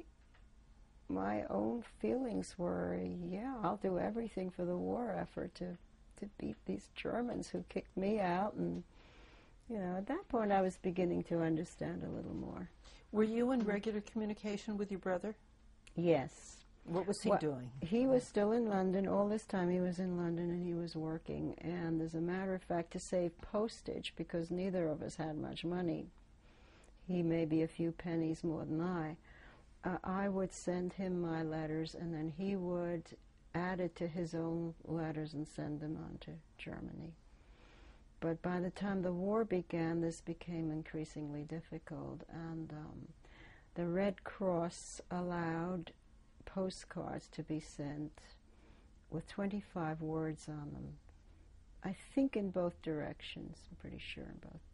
my own feelings were, yeah, I'll do everything for the war effort to to beat these Germans who kicked me out. And you know, at that point, I was beginning to understand a little more. Were you in regular communication with your brother? Yes. What was he Well, doing? He was still in London. All this time he was in London and he was working. And as a matter of fact, to save postage, because neither of us had much money, he maybe a few pennies more than I, uh, I would send him my letters, and then he would add it to his own letters and send them on to Germany. But by the time the war began, this became increasingly difficult. And um, the Red Cross allowed postcards to be sent with twenty-five words on them. I think in both directions. I'm pretty sure in both.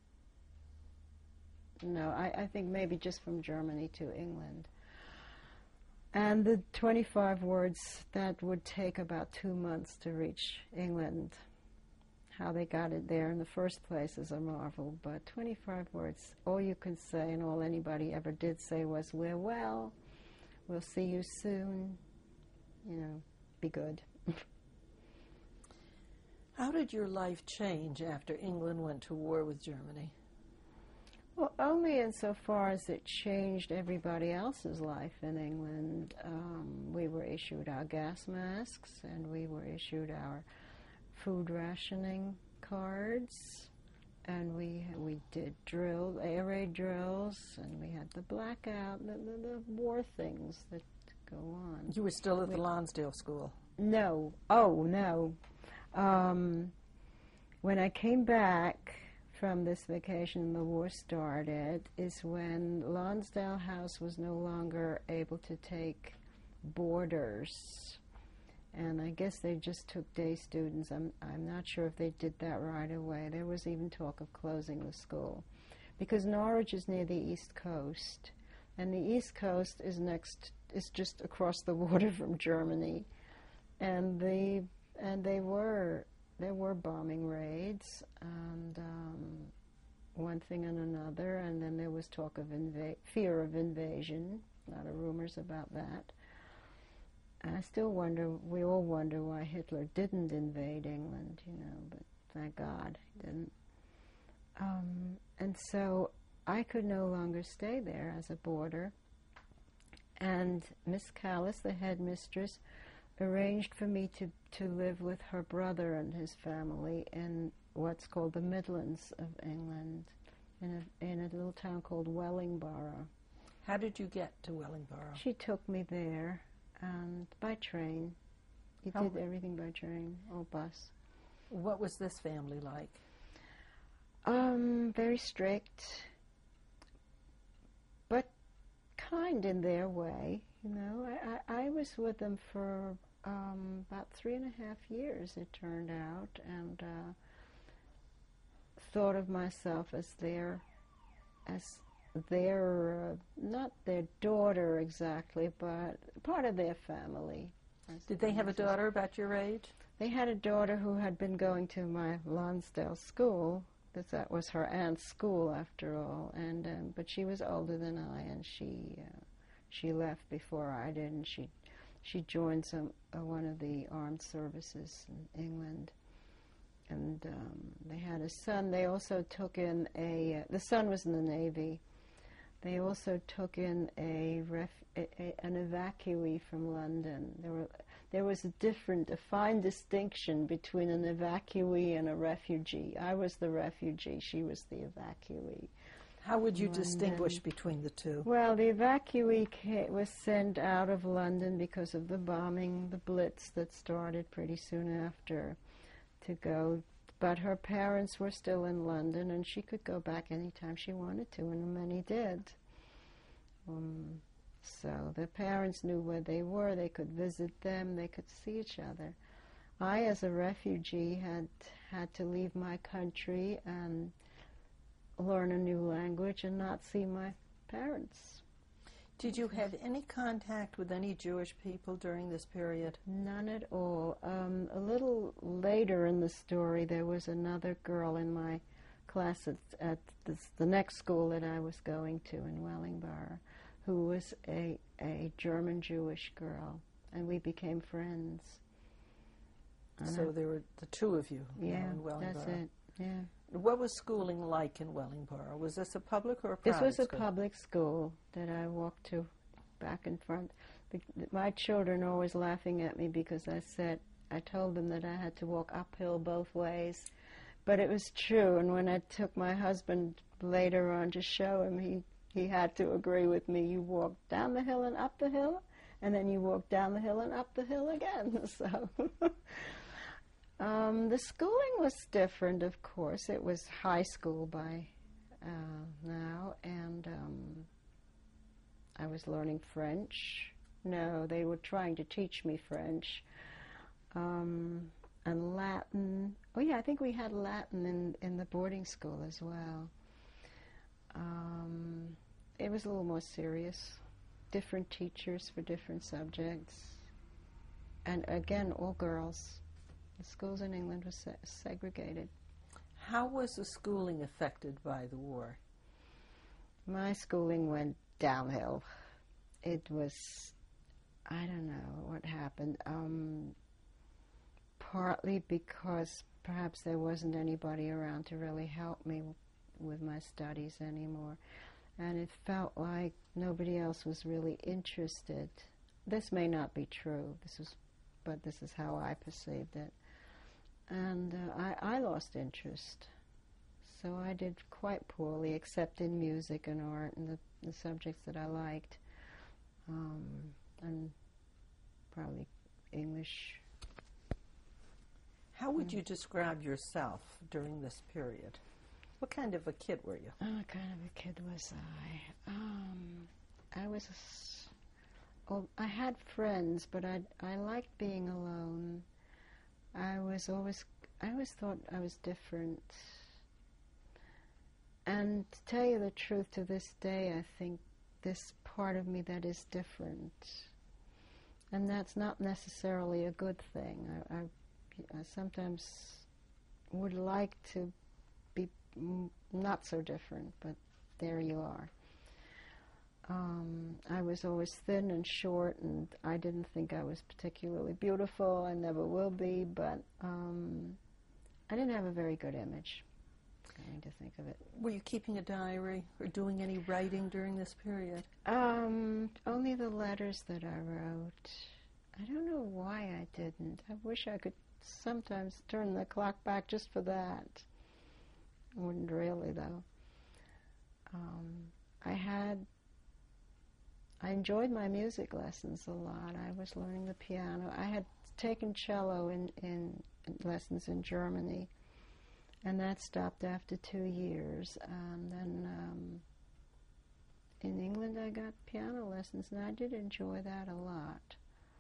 No, I, I think maybe just from Germany to England. And the twenty-five words, that would take about two months to reach England. How they got it there in the first place is a marvel, but twenty-five words, all you can say and all anybody ever did say was, we're well, we'll see you soon, you know, be good. How did your life change after England went to war with Germany? Well, only insofar as it changed everybody else's life in England. Um, we were issued our gas masks, and we were issued our food rationing cards, and we we did drill, air raid drills, and we had the blackout, the, the, the war things that go on. You were still at we, the Lonsdale School? No. Oh, no. Um, when I came back from this vacation and the war started is when Lonsdale House was no longer able to take boarders. And I guess they just took day students. I'm I'm not sure if they did that right away. There was even talk of closing the school, because Norwich is near the East Coast, and the East Coast is next is just across the water from Germany, and the and they were there were bombing raids and um, one thing and another, and then there was talk of inva- fear of invasion. A lot of rumors about that. I still wonder, we all wonder why Hitler didn't invade England, you know, but thank God he didn't. Um, and so I could no longer stay there as a boarder. And Miss Callis, the headmistress, arranged for me to, to live with her brother and his family in what's called the Midlands of England, in a, in a little town called Wellingborough. How did you get to Wellingborough? She took me there, and by train. You How- did everything by train or bus. What was this family like? Um, very strict, but kind in their way. You know, I, I, I was with them for um, about three and a half years, it turned out, and uh, thought of myself as their, as their, uh, not their daughter exactly, but part of their family. Did they have a daughter about your age? They had a daughter who had been going to my Lonsdale school. That that was her aunt's school, after all. And um, but she was older than I, and she uh, she left before I did, and she she joined some uh, one of the armed services in England. And um, they had a son. They also took in a. Uh, the son was in the Navy. They also took in a, ref, a, a an evacuee from London. There were there was a different, a fine distinction between an evacuee and a refugee. I was the refugee. She was the evacuee. How would you London. distinguish between the two? Well, the evacuee ca- was sent out of London because of the bombing, the Blitz that started pretty soon after, to go. But her parents were still in London, and she could go back anytime she wanted to, and many did. Um, so the parents knew where they were. They could visit them. They could see each other. I, as a refugee, had had to leave my country and learn a new language and not see my parents. Did you have any contact with any Jewish people during this period? None at all. Um, a little later in the story, there was another girl in my class at, at this, the next school that I was going to in Wellingborough, who was a, a German Jewish girl, and we became friends. And So I, there were the two of you now yeah, in Wellingborough. that's it. Yeah. What was schooling like in Wellingborough? Was this a public or a This private was a school? public school that I walked to back and front. Be- My children are always laughing at me because I said, I told them that I had to walk uphill both ways. But it was true, and when I took my husband later on to show him, he, he had to agree with me. You walk down the hill and up the hill, and then you walk down the hill and up the hill again. So... Um, the schooling was different, of course. It was high school by uh, now, and um, I was learning French. No, they were trying to teach me French. Um, and Latin. Oh, yeah, I think we had Latin in, in the boarding school as well. Um, it was a little more serious. Different teachers for different subjects. And again, all girls. The schools in England were se- segregated. How was the schooling affected by the war? My schooling went downhill. It was, I don't know what happened. Um, partly because perhaps there wasn't anybody around to really help me w- with my studies anymore. And it felt like nobody else was really interested. This may not be true, This was, but this is how I perceived it. And uh, I, I lost interest. So I did quite poorly, except in music and art and the, the subjects that I liked. Um, and probably English. How would you describe yourself during this period? What kind of a kid were you? Oh, what kind of a kid was I? Um, I was... A s- oh, I had friends, but I, I liked being alone. I was always, I always thought I was different. And to tell you the truth, to this day, I think this part of me that is different. And that's not necessarily a good thing. I, I, I sometimes would like to be m- not so different, but there you are. Um, I was always thin and short, and I didn't think I was particularly beautiful. I never will be, but um, I didn't have a very good image, coming to think of it. Were you keeping a diary or doing any writing during this period? Um, only the letters that I wrote. I don't know why I didn't. I wish I could sometimes turn the clock back just for that. I wouldn't really, though. Um, I had... I enjoyed my music lessons a lot. I was learning the piano. I had taken cello in, in lessons in Germany, and that stopped after two years. And then um, in England I got piano lessons, and I did enjoy that a lot.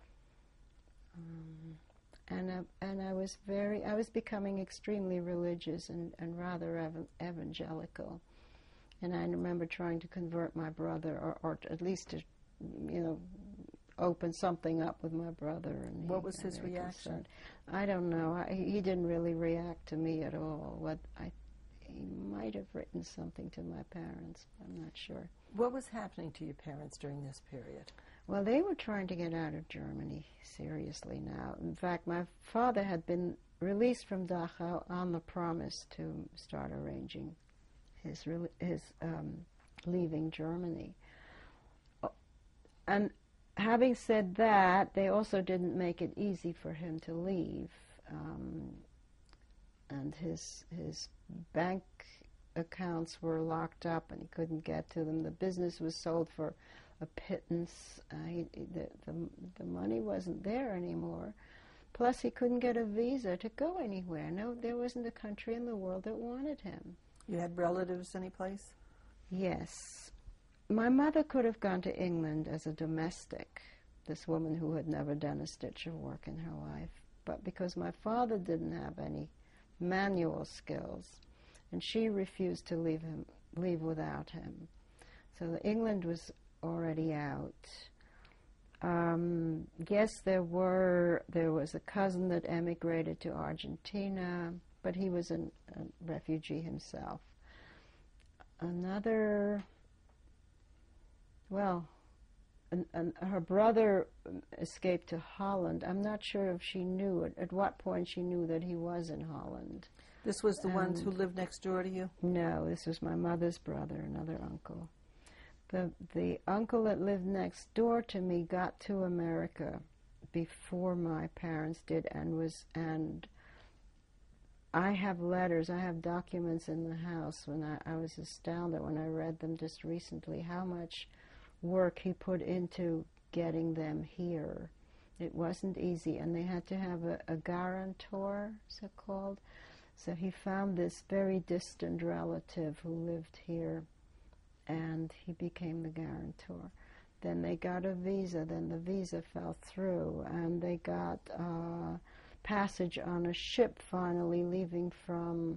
Um, and I, and I was very, I was becoming extremely religious and, and rather ev- evangelical. And I remember trying to convert my brother, or, or at least to, you know, open something up with my brother. And what he, was his reaction? Concerned. I don't know. I, he didn't really react to me at all. What I, he might have written something to my parents. I'm not sure. What was happening to your parents during this period? Well, they were trying to get out of Germany seriously now. In fact, my father had been released from Dachau on the promise to start arranging his his um, leaving Germany. And having said that, they also didn't make it easy for him to leave. Um, and his his bank accounts were locked up, and he couldn't get to them. The business was sold for a pittance. Uh, he, the, the, the money wasn't there anymore. Plus, he couldn't get a visa to go anywhere. No, there wasn't a country in the world that wanted him. You had relatives anyplace? Yes. My mother could have gone to England as a domestic, this woman who had never done a stitch of work in her life. But because my father didn't have any manual skills, and she refused to leave him, leave without him. So England was already out. Um, yes, there were, there was a cousin that emigrated to Argentina, but he was an, a refugee himself. Another, well, an, an, her brother escaped to Holland. I'm not sure if she knew it, at what point she knew that he was in Holland. This was the and ones who lived next door to you? No, this was my mother's brother, another uncle. The, the uncle that lived next door to me got to America before my parents did, and was, and I have letters, I have documents in the house when I, I was astounded when I read them just recently, how much work he put into getting them here. It wasn't easy, and they had to have a, a guarantor, so called. So he found this very distant relative who lived here, and he became the guarantor. Then they got a visa, then the visa fell through, and they got uh, passage on a ship finally leaving from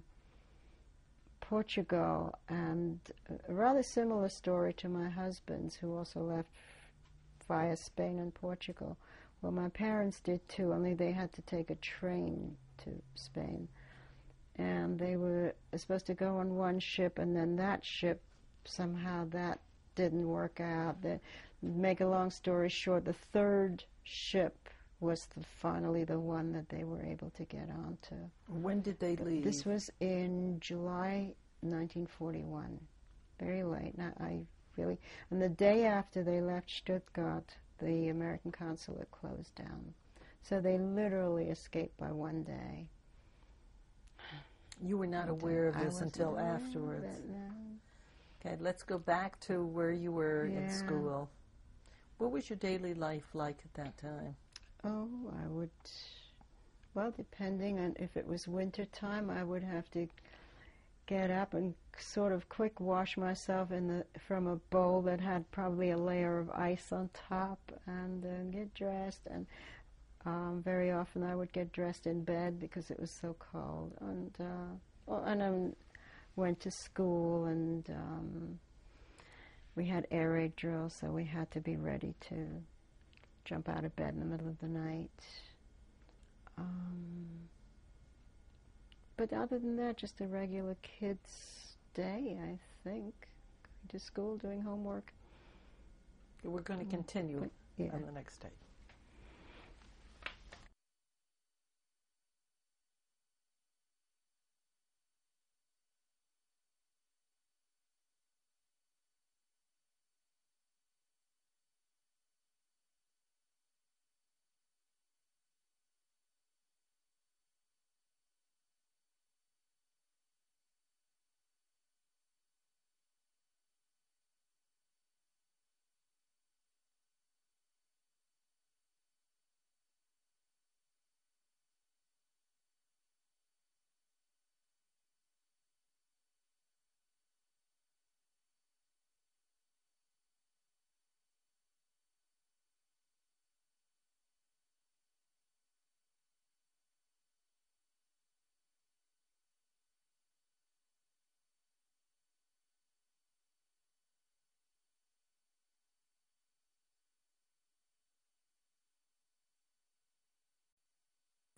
Portugal, and a rather similar story to my husband's, who also left via Spain and Portugal. Well, my parents did too, only they had to take a train to Spain. And they were supposed to go on one ship, and then that ship, somehow that didn't work out. The, make a long story short, the third ship was the, finally the one that they were able to get onto. When did they leave? This was in July nineteen forty-one, very late. Now, I really, and the day after they left Stuttgart, the American consulate closed down. So they literally escaped by one day. You were not aware of this until afterwards. It, no. Okay, let's go back to where you were Yeah. in school. What was your daily life like at that time? Oh, I would, well, depending on if it was winter time, I would have to get up and sort of quick wash myself in the from a bowl that had probably a layer of ice on top, and then get dressed. And um, very often I would get dressed in bed because it was so cold. And uh, well, and I went to school, and um, we had air raid drills, so we had to be ready to jump out of bed in the middle of the night. Um, but other than that, just a regular kid's day, I think. Going to school, doing homework. We're going to continue But, yeah. on the next tape.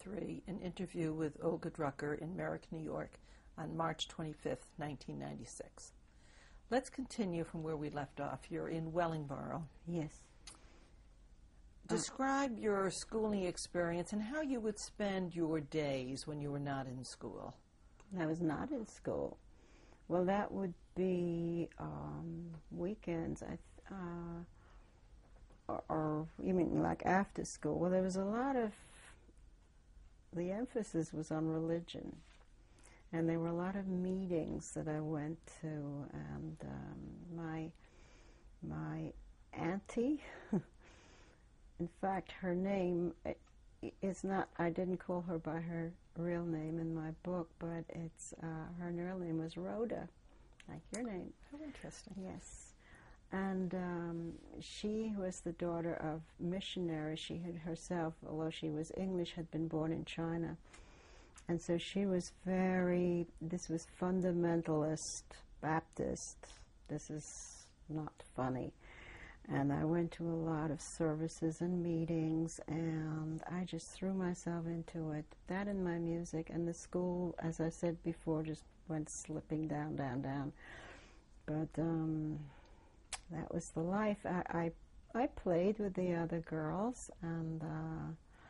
three, an interview with Olga Drucker in Merrick, New York on March twenty-fifth, nineteen ninety-six. Let's continue from where we left off. You're in Wellingborough. Yes. Describe your schooling experience and how you would spend your days when you were not in school. I was not in school. Well, that would be um, weekends, I th- uh, or, or you mean like after school? Well, there was a lot of, the emphasis was on religion. And there were a lot of meetings that I went to, and um, my, my auntie, in fact, her name is not, I didn't call her by her real name in my book, but it's, uh, her real name was Rhoda, like your name. How interesting. Yes. And um, she was the daughter of missionaries. She had herself, although she was English, had been born in China. And so she was very, this was fundamentalist Baptist. This is not funny. And I went to a lot of services and meetings, and I just threw myself into it. That and my music, and the school, as I said before, just went slipping down, down, down. But um, that was the life. I, I, I played with the other girls, and uh,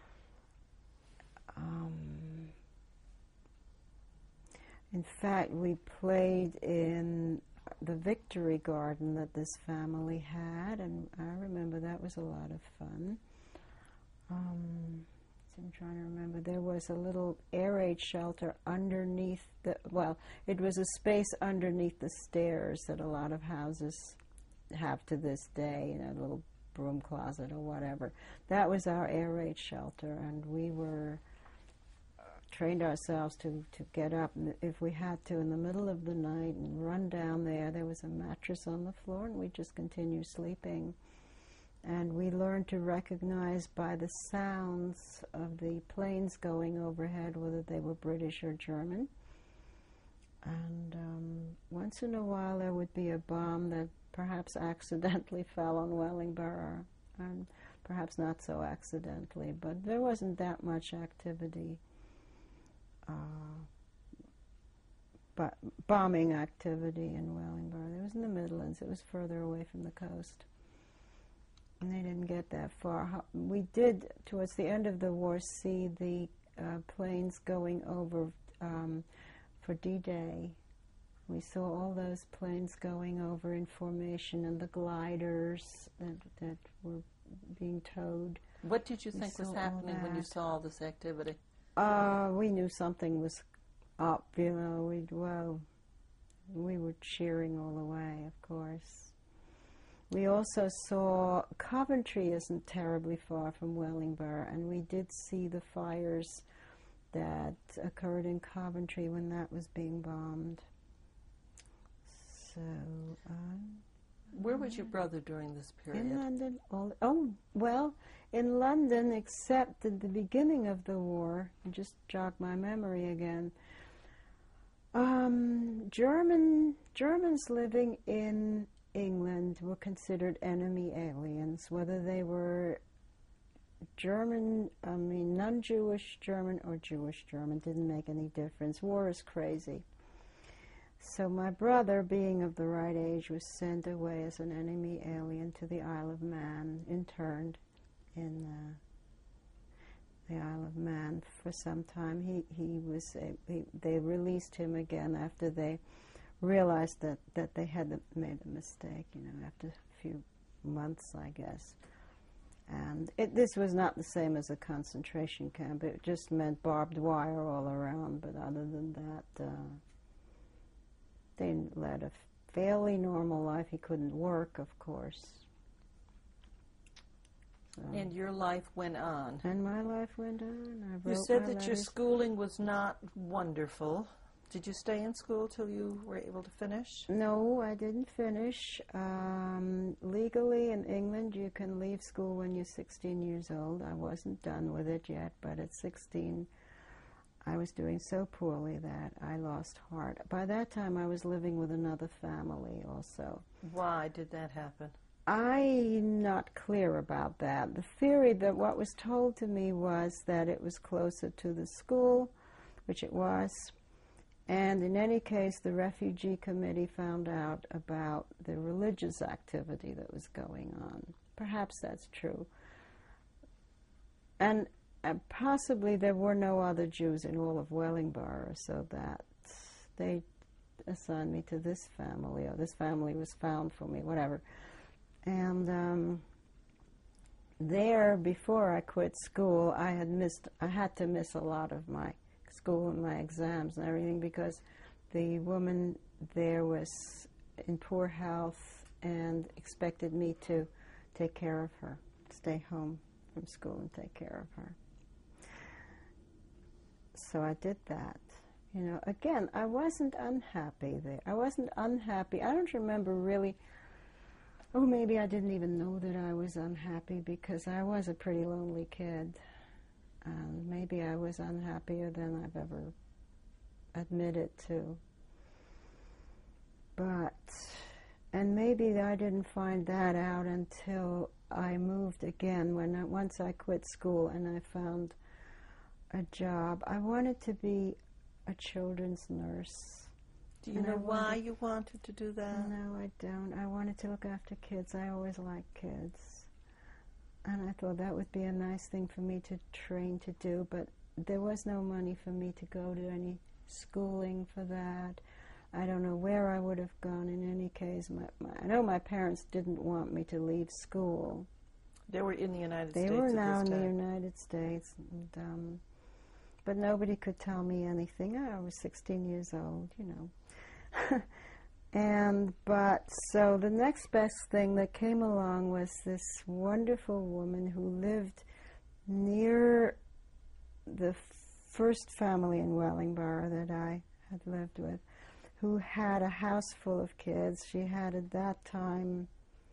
um, in fact, we played in the Victory Garden that this family had, and I remember that was a lot of fun. Um, so I'm trying to remember. There was a little air raid shelter underneath the, well, it was a space underneath the stairs that a lot of houses have to this day, you know, a little broom closet or whatever. That was our air raid shelter, and we were trained ourselves to, to get up, if we had to, in the middle of the night and run down there. There was a mattress on the floor, and we'd just continue sleeping. And we learned to recognize by the sounds of the planes going overhead whether they were British or German. And um, once in a while there would be a bomb that perhaps accidentally fell on Wellingborough, and perhaps not so accidentally, but there wasn't that much activity. Uh, but bombing activity in Wellingborough. It was in the Midlands. It was further away from the coast. And they didn't get that far. We did, towards the end of the war, see the uh, planes going over um, for D-Day. We saw all those planes going over in formation, and the gliders that, that were being towed. What did you We think was saw all happening when you that. saw all this activity? Uh, we knew something was up, you know, we, well, we were cheering all the way, of course. We also saw, Coventry isn't terribly far from Wellingborough, and we did see the fires that occurred in Coventry when that was being bombed. So, um, Where was your brother during this period? in London, all, oh, well, in London, except at the beginning of the war, just jog my memory again, um, German Germans living in England were considered enemy aliens, whether they were German, I mean, non-Jewish German or Jewish German, didn't make any difference. War is crazy. So my brother, being of the right age, was sent away as an enemy alien to the Isle of Man, interned in uh, the Isle of Man for some time. He he was uh, he, they released him again after they realized that, that they had made a mistake, you know, after a few months, I guess. And it, this was not the same as a concentration camp. It just meant barbed wire all around, but other than that, uh, they led a fairly normal life. He couldn't work, of course. So. And your life went on. And my life went on. I You wrote said my that your letters. schooling was not wonderful. Did you stay in school till you were able to finish? No, I didn't finish. Um, legally in England, you can leave school when you're sixteen years old. I wasn't done with it yet, but at sixteen, I was doing so poorly that I lost heart. By that time, I was living with another family also. Why did that happen? I'm not clear about that. The theory that what was told to me was that it was closer to the school, which it was, and in any case, the refugee committee found out about the religious activity that was going on. Perhaps that's true. And uh, possibly there were no other Jews in all of Wellingborough, so that they assigned me to this family, or this family was found for me, whatever. And um, there, before I quit school, I had missed, I had to miss a lot of my school and my exams and everything because the woman there was in poor health and expected me to take care of her, stay home from school and take care of her. So I did that. You know, again, I wasn't unhappy there. I wasn't unhappy. I don't remember really. Oh, maybe I didn't even know that I was unhappy because I was a pretty lonely kid. And maybe I was unhappier than I've ever admitted to. But, and maybe I didn't find that out until I moved again, when I, once I quit school and I found a job. I wanted to be a children's nurse. Do you know why you wanted to do that? No, I don't. I wanted to look after kids. I always liked kids. And I thought that would be a nice thing for me to train to do, but there was no money for me to go to any schooling for that. I don't know where I would have gone in any case. My, my, I know my parents didn't want me to leave school. They were in the United they States They were at now this in time. the United States. And, um, but nobody could tell me anything. I was sixteen years old, you know. And, but, so the next best thing that came along was this wonderful woman who lived near the first family in Wellingborough that I had lived with, who had a house full of kids. She had at that time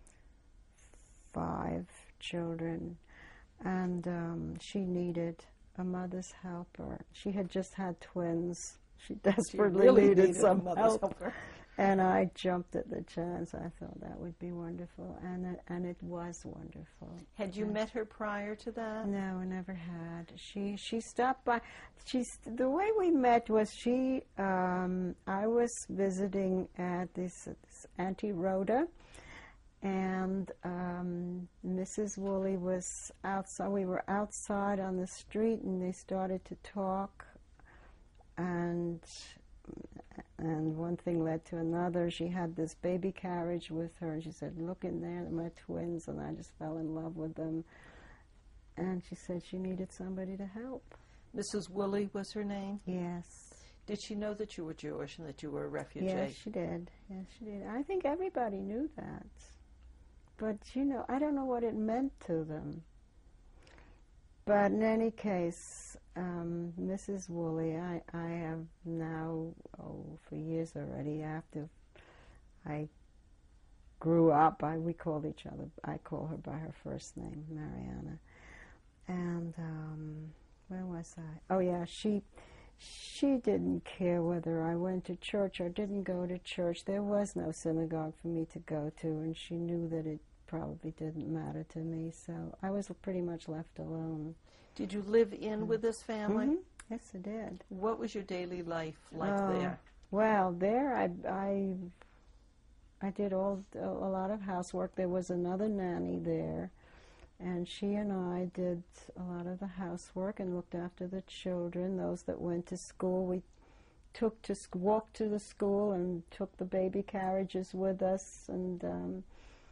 five children, and um, she needed a mother's helper. She had just had twins. She desperately she really needed, needed some a help. helper. And I jumped at the chance. I thought that would be wonderful, and it, and it was wonderful. Had you yes. met her prior to that? No, I never had. She she stopped by. She's the way we met was she. Um, I was visiting at this, this Auntie Rhoda, and um, Missus Woolley was outside. We were outside on the street, and they started to talk, and. And one thing led to another. She had this baby carriage with her, and she said, "Look in there, they're my twins," and I just fell in love with them. And she said she needed somebody to help. Missus Woolley was her name? Yes. Did she know that you were Jewish and that you were a refugee? Yes, she did. Yes, she did. I think everybody knew that. But, you know, I don't know what it meant to them. But in any case, um, Missus Woolley, I, I have now, oh, for years already, after I grew up, I, we called each other, I call her by her first name, Mariana. And um, where was I? Oh, yeah, she, she didn't care whether I went to church or didn't go to church. There was no synagogue for me to go to, and she knew that it probably didn't matter to me, so I was pretty much left alone. Did you live in mm. with this family? Mm-hmm. Yes, I did. What was your daily life like uh, there? Well, there I, I, I did all a lot of housework. There was another nanny there, and she and I did a lot of the housework and looked after the children. Those that went to school, we took to walked to the school and took the baby carriages with us, and um,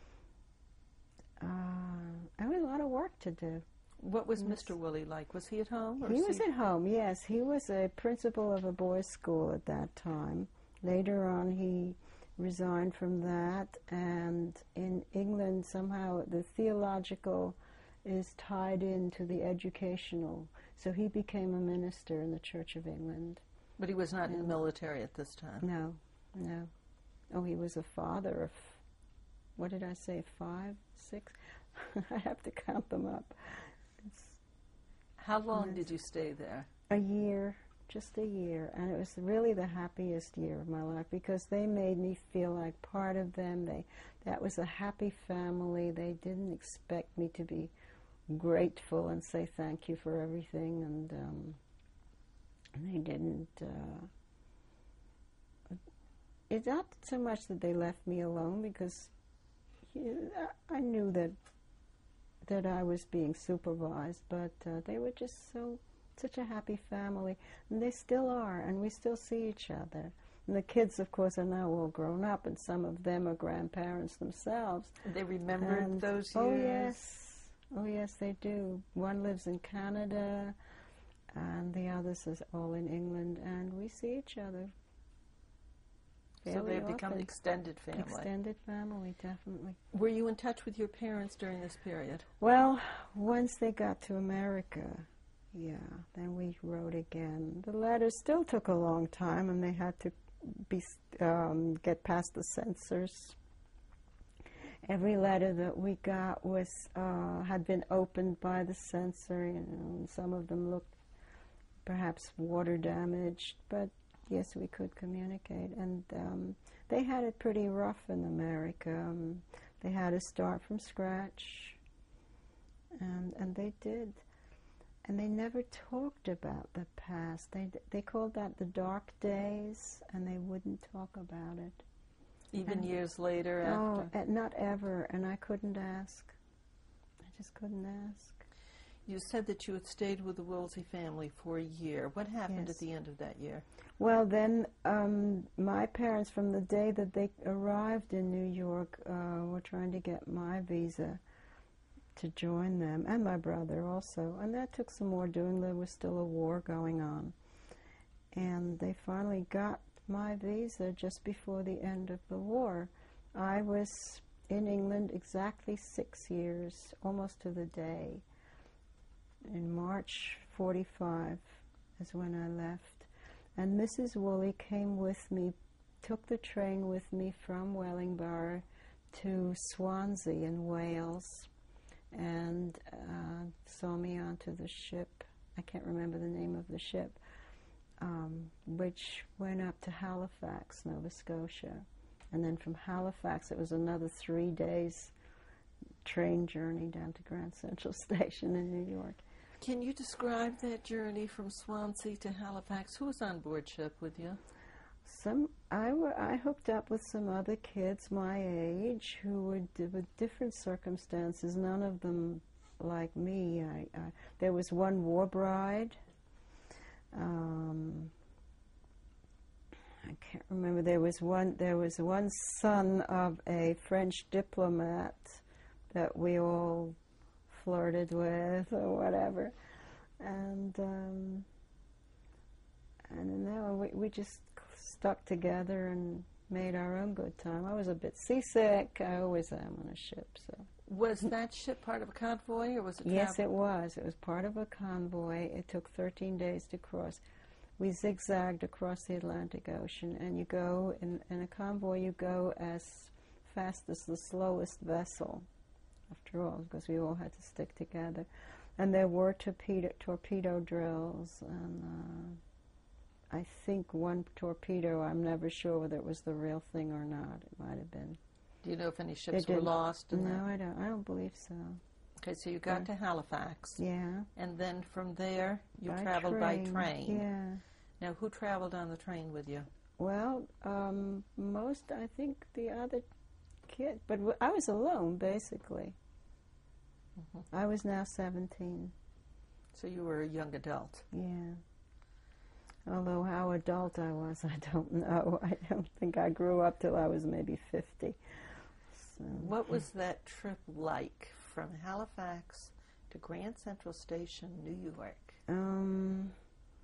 Uh, I had a lot of work to do. What was yes. Mister Woolley like? Was he at home? Or he was he... at home, yes. He was a principal of a boys' school at that time. Later on, he resigned from that, and in England, somehow the theological is tied into the educational. So he became a minister in the Church of England. But he was not and in the military at this time? No, no. Oh, he was a father of, what did I say, five, six? I have to count them up. It's, How long did you stay there? A year, just a year. And it was really the happiest year of my life because they made me feel like part of them. They that was a happy family. They didn't expect me to be grateful and say thank you for everything, and um, they didn't. Uh, it's not so much that they left me alone, because you know, I knew that that I was being supervised, but uh, they were just so such a happy family, and they still are, and we still see each other. And the kids, of course, are now all grown up, and some of them are grandparents themselves. They remembered and, those years? Oh, yes. Oh, yes, they do. One lives in Canada, and the others is all in England, and we see each other So they've often. become extended family. Extended family, definitely. Were you in touch with your parents during this period? Well, once they got to America, yeah, then we wrote again. The letters still took a long time, and they had to be um, get past the censors. Every letter that we got was uh, had been opened by the censor. You know, and some of them looked perhaps water damaged, but yes, we could communicate. And um, they had it pretty rough in America. Um, they had to start from scratch, and and they did. And they never talked about the past. They they called that the dark days, and they wouldn't talk about it. Even and years later no, after? uh, not ever, and I couldn't ask. I just couldn't ask. You said that you had stayed with the Woolsey family for a year. What happened Yes. at the end of that year? Well, then um, my parents, from the day that they arrived in New York, uh, were trying to get my visa to join them, and my brother also. And that took some more doing. There was still a war going on. And they finally got my visa just before the end of the war. I was in England exactly six years, almost to the day. In March forty-five is when I left. And Missus Woolley came with me, took the train with me from Wellingborough to Swansea in Wales, and uh, saw me onto the ship. I can't remember the name of the ship, um, which went up to Halifax, Nova Scotia. And then from Halifax, it was another three days train journey down to Grand Central Station in New York. Can you describe that journey from Swansea to Halifax? Who was on board ship with you? Some I, w- I hooked up with some other kids my age who were d- with different circumstances. None of them like me. I, I, there was one war bride. Um, I can't remember. There was one. There was one son of a French diplomat that we all flirted with or whatever, and um, and then we we just stuck together and made our own good time. I was a bit seasick. I always am on a ship. So was that ship part of a convoy, or was it? Yes, travel? it was. It was part of a convoy. It took thirteen days to cross. We zigzagged across the Atlantic Ocean, and you go in, in a convoy. You go as fast as the slowest vessel. After all, because we all had to stick together, and there were torpedo torpedo drills, and uh, I think one torpedo. I'm never sure whether it was the real thing or not. It might have been. Do you know if any ships were lost? In no, that? I don't. I don't believe so. Okay, so you got Yeah. to Halifax. Yeah. And then from there, you By traveled train. by train. Yeah. Now, who traveled on the train with you? Well, um, most, I think, the other kid, but w- I was alone, basically. Mm-hmm. I was now seventeen. So you were a young adult. Yeah. Although how adult I was, I don't know. I don't think I grew up till I was maybe fifty. So. What was that trip like from Halifax to Grand Central Station, New York? Um,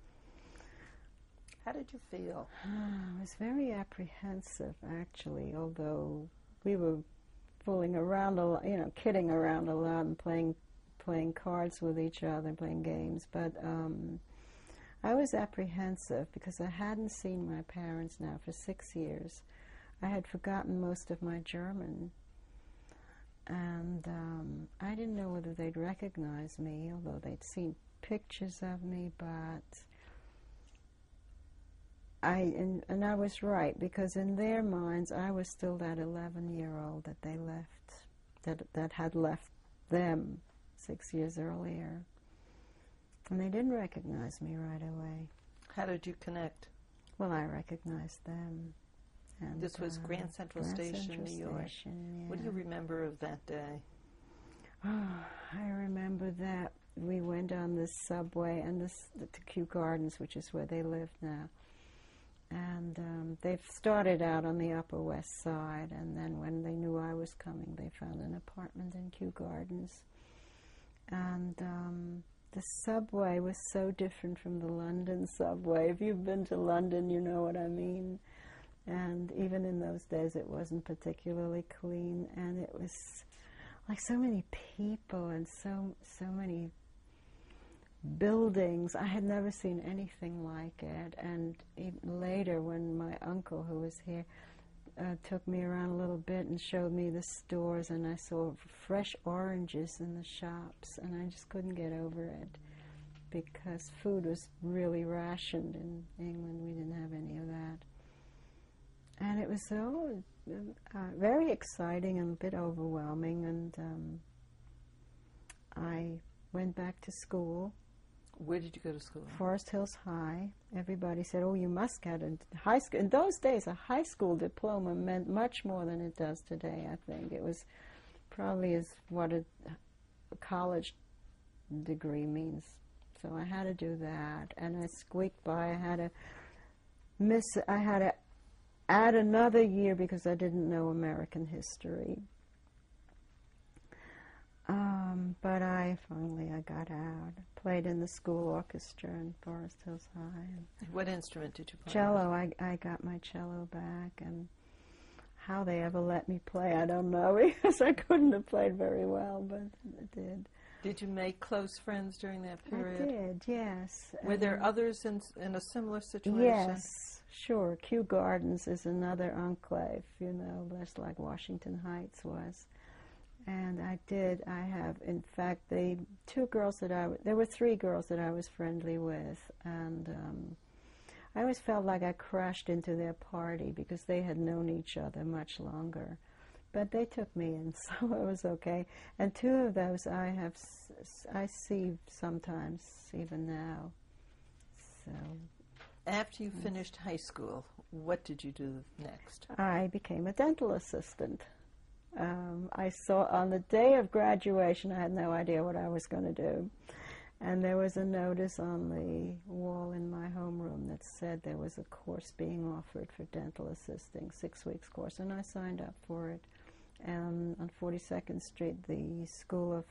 How did you feel? I was very apprehensive, actually, although we were fooling around a lot, you know, kidding around a lot and playing playing cards with each other, playing games. But um, I was apprehensive because I hadn't seen my parents now for six years. I had forgotten most of my German. And um, I didn't know whether they'd recognize me, although they'd seen pictures of me, but I and, and I was right, because in their minds I was still that eleven-year-old that they left, that that had left them six years earlier, and they didn't recognize me right away. How did you connect? Well, I recognized them. And, this was uh, Grand Central Grand Station, Central New York. Station, yeah. What do you remember of that day? Oh, I remember that we went on this subway and this to Kew Gardens, which is where they live now. And um, they've started out on the Upper West Side, and then when they knew I was coming, they found an apartment in Kew Gardens. And um, the subway was so different from the London subway. If you've been to London, you know what I mean. And even in those days, it wasn't particularly clean, and it was like so many people and so so many buildings. I had never seen anything like it. And even later, when my uncle, who was here, uh, took me around a little bit and showed me the stores, and I saw fresh oranges in the shops, and I just couldn't get over it, because food was really rationed in England. We didn't have any of that. And it was so uh, very exciting and a bit overwhelming, and um, I went back to school. Where did you go to school? Forest Hills High. Everybody said, oh, you must get a high school. In those days, a high school diploma meant much more than it does today, I think. It was probably as what a, a college degree means. So I had to do that, and I squeaked by. I had to miss, I had to add another year because I didn't know American history. Um, but I finally, I got out. Played in the school orchestra in Forest Hills High. What instrument did you play? Cello. I, I got my cello back, and how they ever let me play, I don't know, because I couldn't have played very well, but I did. Did you make close friends during that period? I did, yes. Were and there others in, in a similar situation? Yes, sure. Kew Gardens is another enclave, you know, just like Washington Heights was. And I did, I have, in fact, the two girls that I, there were three girls that I was friendly with, and um, I always felt like I crashed into their party because they had known each other much longer. But they took me in, so it was okay. And two of those I have, I see sometimes, even now. So. After you finished high school, what did you do next? I became a dental assistant. Um, I saw on the day of graduation, I had no idea what I was going to do. And there was a notice on the wall in my homeroom that said there was a course being offered for dental assisting, six weeks course, and I signed up for it. And on forty-second Street, the School of,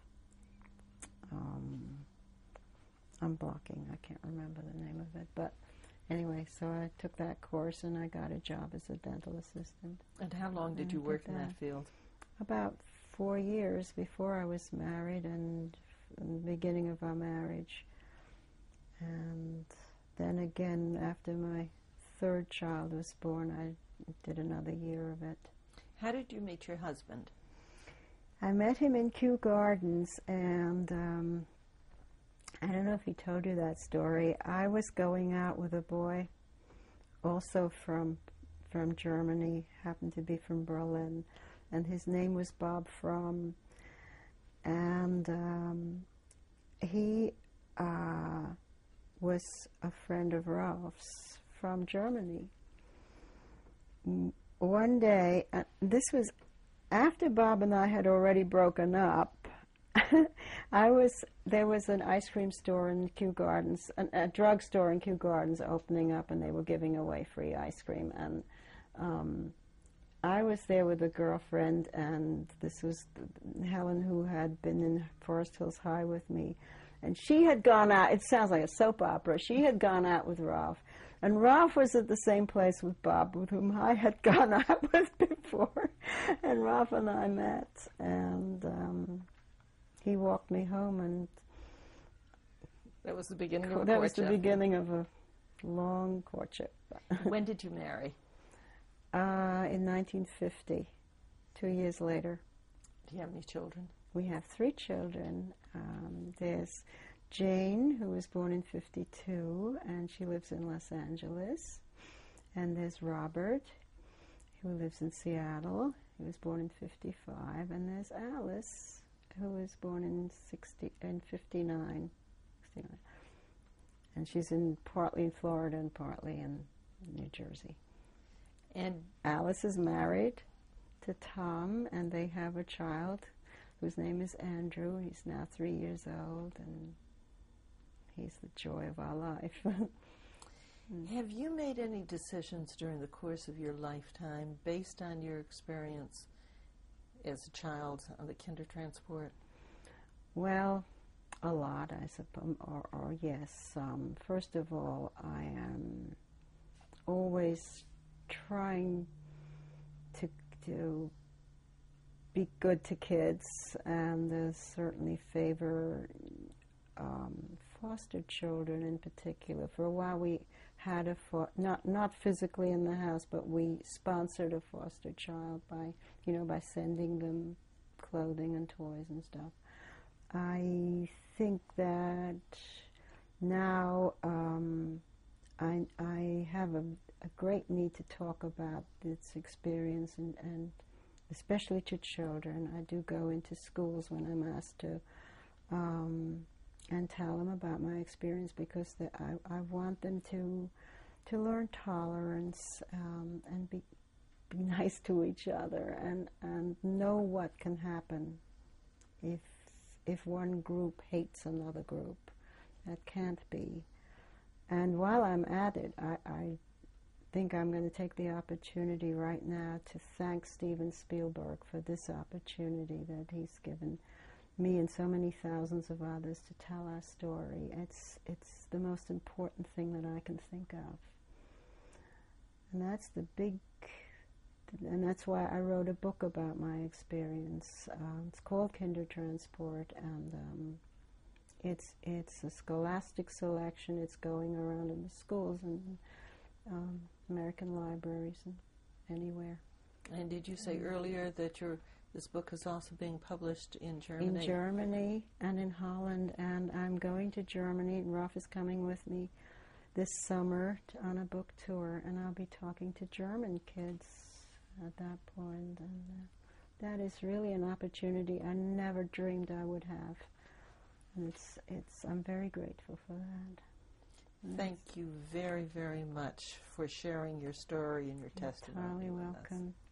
um, I'm blocking, I can't remember the name of it, but anyway, so I took that course and I got a job as a dental assistant. And how long did you did work in that. that field? About four years before I was married, and in the beginning of our marriage. And then again, after my third child was born, I did another year of it. How did you meet your husband? I met him in Kew Gardens, and um, I don't know if he told you that story. I was going out with a boy, also from from Germany, happened to be from Berlin, and his name was Bob Fromm, and um, he uh, was a friend of Ralph's from Germany. One day, uh, this was after Bob and I had already broken up. I was there was an ice cream store in Kew Gardens, a, a drug store in Kew Gardens opening up, and they were giving away free ice cream. And um, I was there with a girlfriend, and this was Helen, who had been in Forest Hills High with me, and she had gone out. It sounds like a soap opera. She had gone out with Ralph. And Ralph was at the same place with Bob, with whom I had gone out with before. And Ralph and I met, and um, he walked me home, and that was the beginning of a that courtship. was the beginning of a long courtship. When did you marry? Uh, in nineteen fifty, two years later. Do you have any children? We have three children. Um, there's Jane, who was born in fifty-two, and she lives in Los Angeles. And there's Robert, who lives in Seattle. He was born in fifty-five. And there's Alice, who was born in sixty in fifty-nine. sixty-nine. And she's in partly in Florida and partly in New Jersey. And Alice is married to Tom, and they have a child whose name is Andrew. He's now three years old, and he's the joy of our life. have you made any decisions during the course of your lifetime based on your experience as a child on the Kindertransport? Well, a lot, I suppose, or, or yes. Um, first of all, I am always trying to to be good to kids, and uh, certainly favor um, foster children in particular. For a while, we had a fo- not not physically in the house, but we sponsored a foster child by you know by sending them clothing and toys and stuff. I think that now um, I, I have a, a great need to talk about this experience, and, and especially to children. I do go into schools when I'm asked to um, and tell them about my experience, because the, I, I want them to to learn tolerance um, and be be nice to each other, and, and know what can happen if if one group hates another group. That can't be. And while I'm at it, I, I think I'm going to take the opportunity right now to thank Steven Spielberg for this opportunity that he's given me and so many thousands of others to tell our story. It's, it's the most important thing that I can think of. And that's the big, and that's why I wrote a book about my experience. Uh, it's called Kindertransport, and um, it's it's a scholastic selection. It's going around in the schools and um, American libraries and anywhere. And did you say earlier that your this book is also being published in Germany? In Germany and in Holland, and I'm going to Germany, and Rolf is coming with me this summer to, on a book tour, and I'll be talking to German kids at that point, and uh, that is really an opportunity I never dreamed I would have, and it's it's I'm very grateful for that. And thank you very, very much for sharing your story and your testimony. Entirely with welcome. us.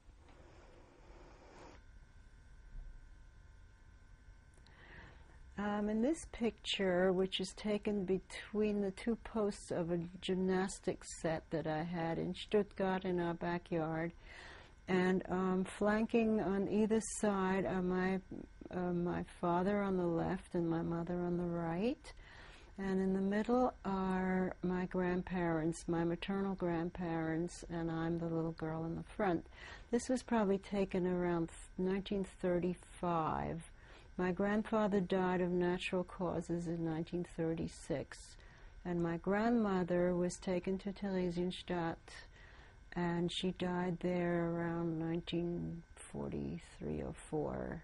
Um, in this picture, which is taken between the two posts of a gymnastics set that I had in Stuttgart in our backyard, and um, flanking on either side are my uh, my father on the left and my mother on the right, and in the middle are my grandparents, my maternal grandparents, and I'm the little girl in the front. This was probably taken around nineteen thirty-five. My grandfather died of natural causes in nineteen thirty-six, and my grandmother was taken to Theresienstadt, and she died there around nineteen forty-three or four.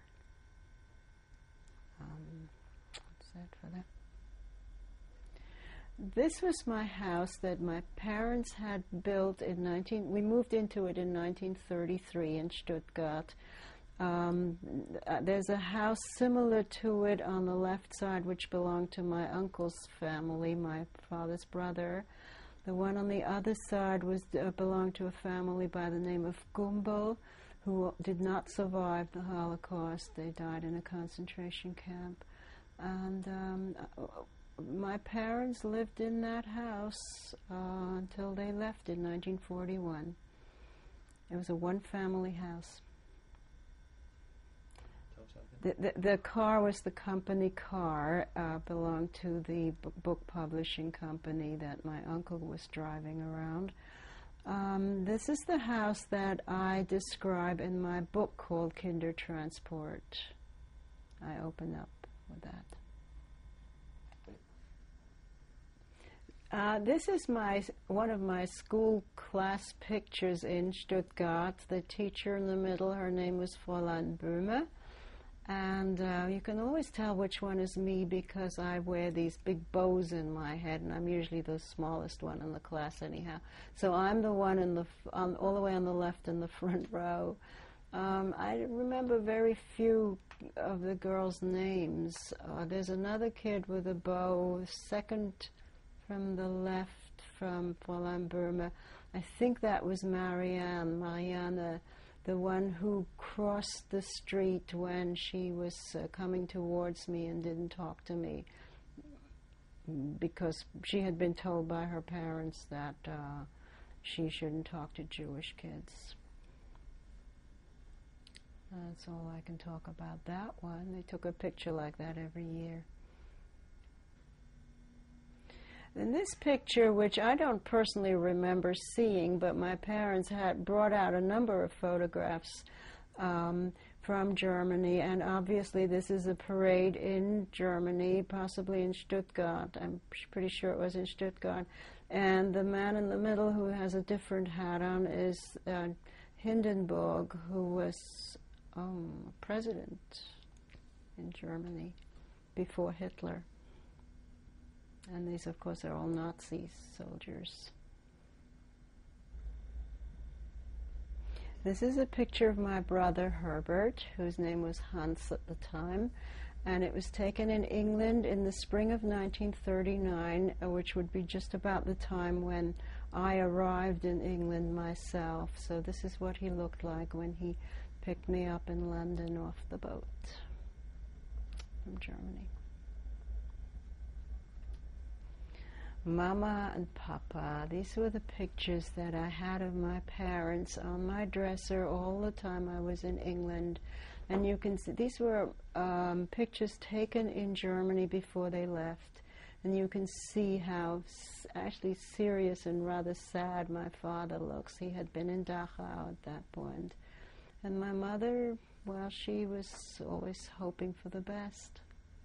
Um, what's that for that? This was my house that my parents had built in nineteen. We moved into it in nineteen thirty-three in Stuttgart. Um, uh, there's a house similar to it on the left side, which belonged to my uncle's family, my father's brother. The one on the other side was uh, belonged to a family by the name of Gumbel, who did not survive the Holocaust. They died in a concentration camp. And um, uh, my parents lived in that house uh, until they left in nineteen forty-one. It was a one-family house. The, the, the car was the company car, uh, belonged to the b- book publishing company that my uncle was driving around. Um, this is the house that I describe in my book called Kindertransport. I open up with that. Uh, this is my one of my school class pictures in Stuttgart. The teacher in the middle, her name was Fräulein Böhme. And uh, you can always tell which one is me because I wear these big bows in my head, and I'm usually the smallest one in the class anyhow. So I'm the one in the f- um, all the way on the left in the front row. Um, I remember very few of the girls' names. Uh, there's another kid with a bow, second from the left from Fräulein Burma. I think that was Marianne, Mariana, the one who crossed the street when she was uh, coming towards me and didn't talk to me because she had been told by her parents that uh, she shouldn't talk to Jewish kids. That's all I can talk about that one. They took a picture like that every year. In this picture, which I don't personally remember seeing, but my parents had brought out a number of photographs um, from Germany, and obviously this is a parade in Germany, possibly in Stuttgart. I'm pretty sure it was in Stuttgart. And the man in the middle who has a different hat on is uh, Hindenburg, who was um, president in Germany before Hitler. And these, of course, are all Nazi soldiers. This is a picture of my brother Herbert, whose name was Hans at the time, and it was taken in England in the spring of nineteen thirty-nine, uh, which would be just about the time when I arrived in England myself. So this is what he looked like when he picked me up in London off the boat from Germany. Mama and Papa, these were the pictures that I had of my parents on my dresser all the time I was in England. And you can see, these were um, pictures taken in Germany before they left. And you can see how s- actually serious and rather sad my father looks. He had been in Dachau at that point. And my mother, well, she was always hoping for the best.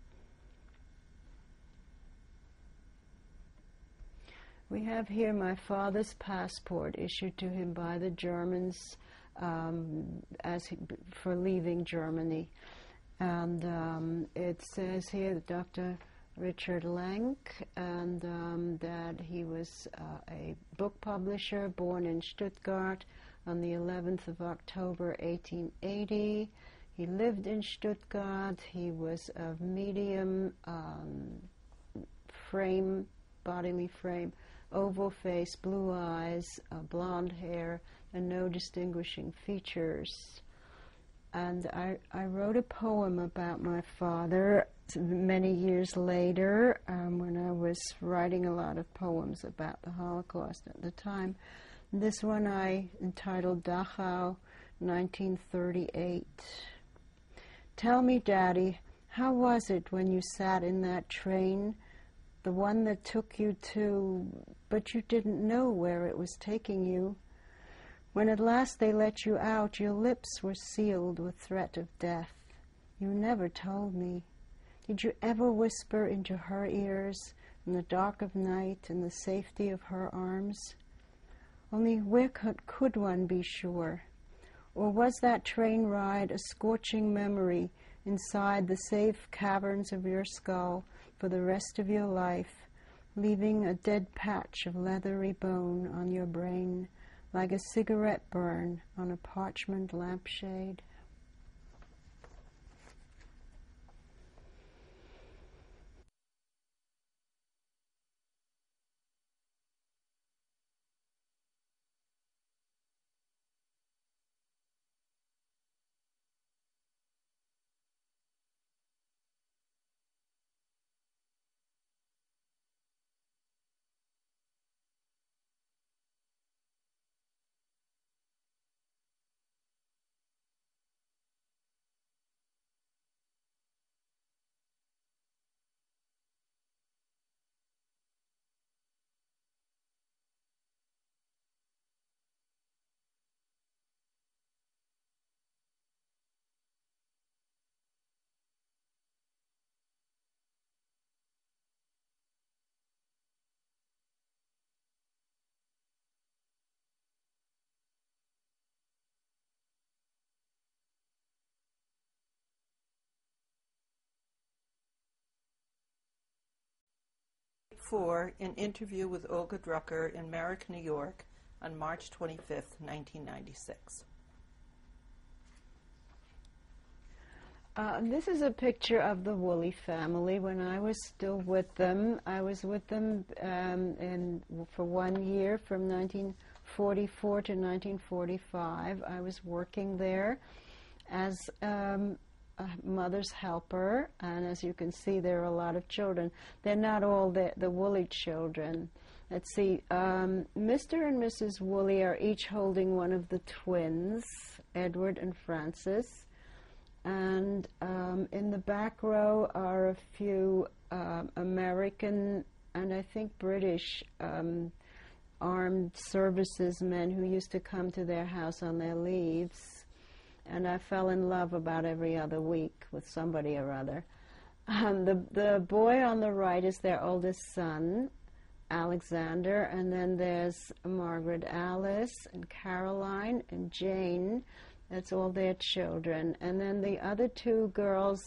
We have here my father's passport issued to him by the Germans um, as he, for leaving Germany. And um, it says here that Doctor Richard Lenk, and um, that he was uh, a book publisher born in Stuttgart on the eleventh of October eighteen eighty. He lived in Stuttgart. He was of medium um, frame, bodily frame, oval face, blue eyes, uh, blonde hair, and no distinguishing features. And I, I wrote a poem about my father many years later um, when I was writing a lot of poems about the Holocaust at the time. This one I entitled Dachau, nineteen thirty-eight. Tell me, Daddy, how was it when you sat in that train, the one that took you to, but you didn't know where it was taking you? When at last they let you out, your lips were sealed with threat of death. You never told me. Did you ever whisper into her ears in the dark of night in the safety of her arms? Only where could, could one be sure? Or was that train ride a scorching memory inside the safe caverns of your skull for the rest of your life, leaving a dead patch of leathery bone on your brain, like a cigarette burn on a parchment lampshade? four, an interview with Olga Drucker in Merrick, New York on March twenty-fifth, nineteen ninety-six. Uh, this is a picture of the Woolley family when I was still with them. I was with them um, in, for one year, from nineteen forty-four to nineteen forty-five. I was working there as um, a mother's helper, and as you can see, there are a lot of children. They're not all the, the Woolley children. Let's see, um, Mister and Missus Woolley are each holding one of the twins, Edward and Francis. And um, in the back row are a few uh, American and I think British um, armed services men who used to come to their house on their leaves. And I fell in love about every other week with somebody or other. Um, the, the boy on the right is their oldest son, Alexander, and then there's Margaret Alice and Caroline and Jane. That's all their children. And then the other two girls,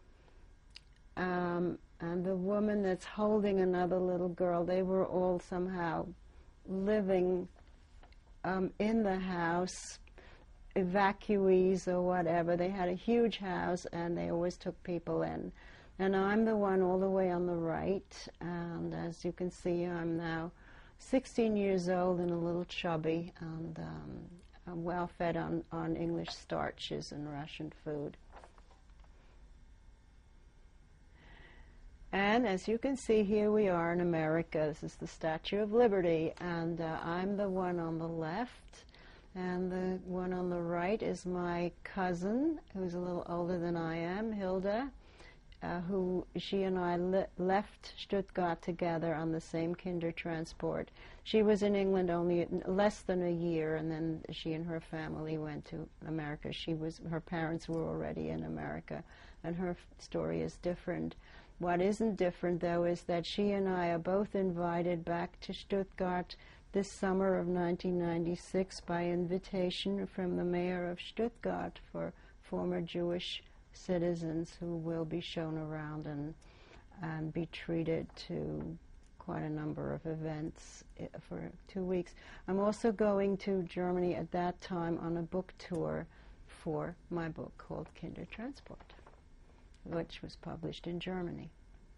um, and the woman that's holding another little girl, they were all somehow living um, in the house, evacuees or whatever. They had a huge house and they always took people in. And I'm the one all the way on the right, and as you can see, I'm now sixteen years old and a little chubby, and um, I'm well fed on, on English starches and Russian food. And as you can see, here we are in America. This is the Statue of Liberty, and uh, I'm the one on the left, and the one on the right is my cousin, who's a little older than I am, Hilda, uh, who she and I le left Stuttgart together on the same kinder transport. She was in England only less than a year, and then she and her family went to America. She was, her parents were already in America, and her story is different. What isn't different, though, is that she and I are both invited back to Stuttgart this summer of nineteen ninety-six by invitation from the mayor of Stuttgart for former Jewish citizens who will be shown around and, and be treated to quite a number of events for two weeks. I'm also going to Germany at that time on a book tour for my book called Kinder Transport, which was published in Germany.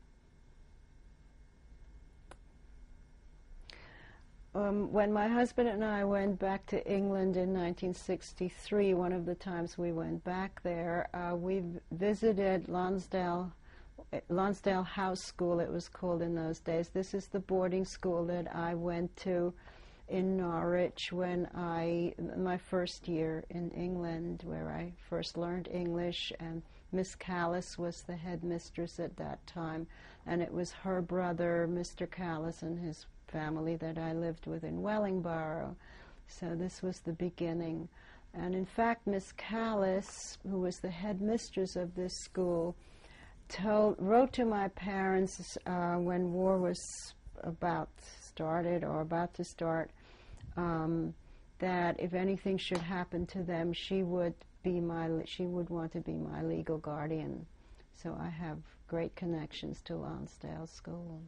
Um, when my husband and I went back to England in nineteen sixty-three, one of the times we went back there, uh, we visited Lonsdale, Lonsdale House School, it was called in those days. This is the boarding school that I went to in Norwich when I, my first year in England, where I first learned English, and Miss Callis was the headmistress at that time, and it was her brother, Mister Callis, and his family that I lived with in Wellingborough. So this was the beginning. And in fact, Miss Callis, who was the headmistress of this school, told, wrote to my parents uh, when war was about started or about to start, um, that if anything should happen to them, she would be my, she would want to be my legal guardian. So I have great connections to Lonsdale School.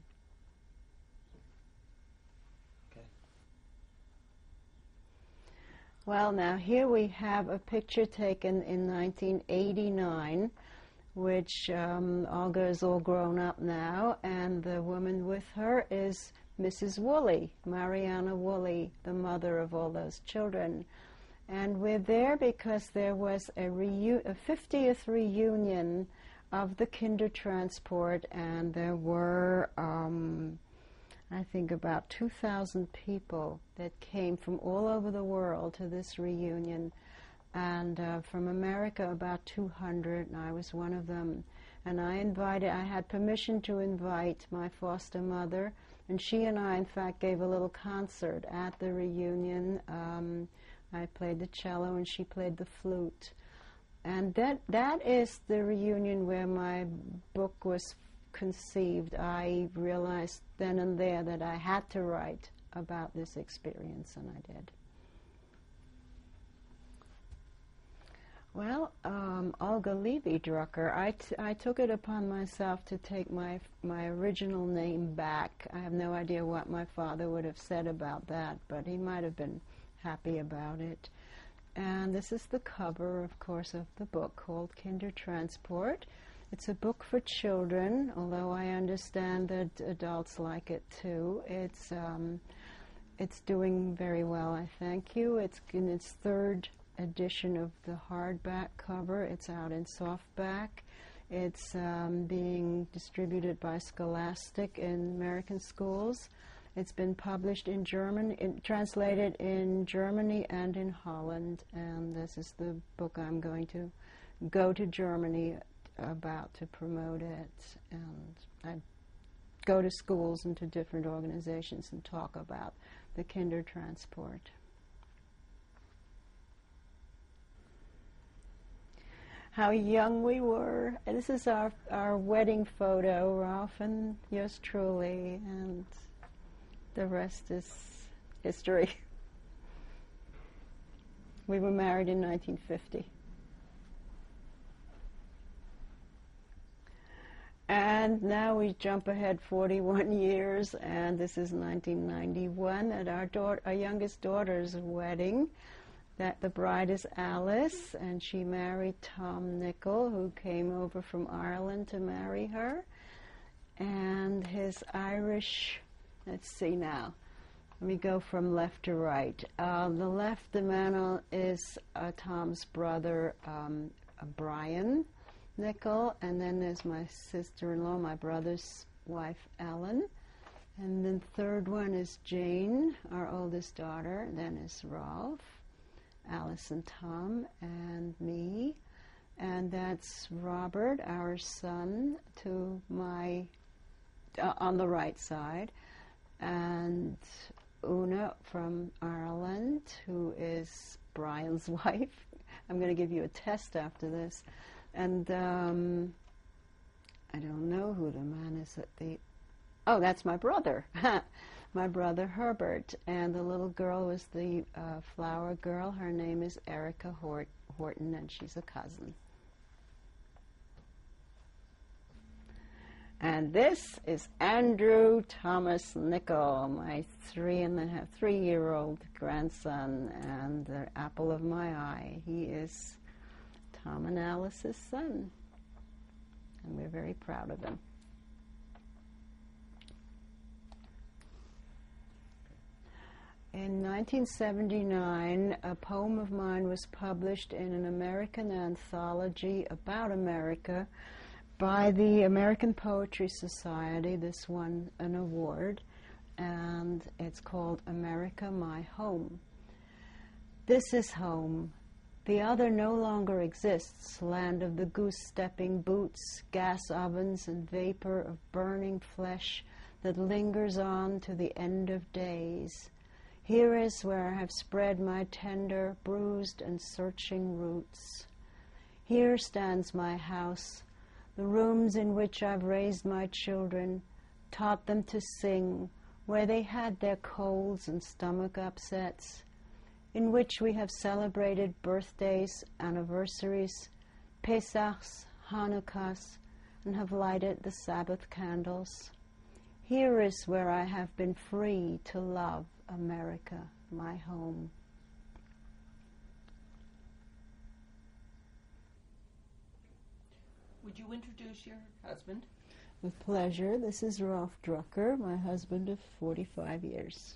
Well, now here we have a picture taken in nineteen eighty-nine, which um, Olga is all grown up now, and the woman with her is Missus Woolley, Mariana Woolley, the mother of all those children. And we're there because there was a, reu a fiftieth reunion of the Kinder Transport, and there were um, I think about two thousand people that came from all over the world to this reunion, and uh, from America about two hundred, and I was one of them. And I invited, I had permission to invite my foster mother, and she and I, in fact, gave a little concert at the reunion. Um, I played the cello and she played the flute. And that that is the reunion where my book was conceived. I realized then and there that I had to write about this experience, and I did. Well, um, Olga Drucker, I, t I took it upon myself to take my, my original name back. I have no idea what my father would have said about that, but he might have been happy about it. And this is the cover, of course, of the book called Kindertransport. It's a book for children, although I understand that adults like it too. It's, um, it's doing very well, I thank you. It's in its third edition of the hardback cover. It's out in softback. It's um, being distributed by Scholastic in American schools. It's been published in German, in, translated in Germany and in Holland, and this is the book I'm going to go to Germany about to promote it. And I go to schools and to different organizations and talk about the Kindertransport. How young we were. And this is our, our wedding photo, Ralph and yours truly, and the rest is history. We were married in nineteen fifty. And now we jump ahead forty-one years, and this is nineteen ninety-one at our, daughter, our youngest daughter's wedding. That the bride is Alice, and she married Tom Nicol, who came over from Ireland to marry her. And his Irish, let's see now, let me go from left to right. Uh, the left, the man is uh, Tom's brother, um, uh, Brian Nicol, and then there's my sister-in-law, my brother's wife, Ellen. And then third one is Jane, our oldest daughter, then is Rolf, Alice and Tom, and me, and that's Robert, our son, to my, uh, on the right side, and Una from Ireland, who is Brian's wife. I'm going to give you a test after this. And um, I don't know who the man is at the, oh, that's my brother. My brother Herbert, and the little girl was the uh, flower girl. Her name is Erica Hort Horton, and she's a cousin. And this is Andrew Thomas Nicol, my three and a half, three-year-old grandson, and the apple of my eye. He is Tom and Alice's son, and we're very proud of him. In nineteen seventy-nine, a poem of mine was published in an American anthology about America by the American Poetry Society. This won an award, and it's called America, My Home. This is home. The other no longer exists, land of the goose-stepping boots, gas ovens, and vapor of burning flesh that lingers on to the end of days. Here is where I have spread my tender, bruised, and searching roots. Here stands my house, the rooms in which I've raised my children, taught them to sing, where they had their colds and stomach upsets, in which we have celebrated birthdays, anniversaries, Pesachs, Hanukkahs, and have lighted the Sabbath candles. Here is where I have been free to love America, my home. Would you introduce your husband? With pleasure. This is Olga Drucker, my husband of forty-five years.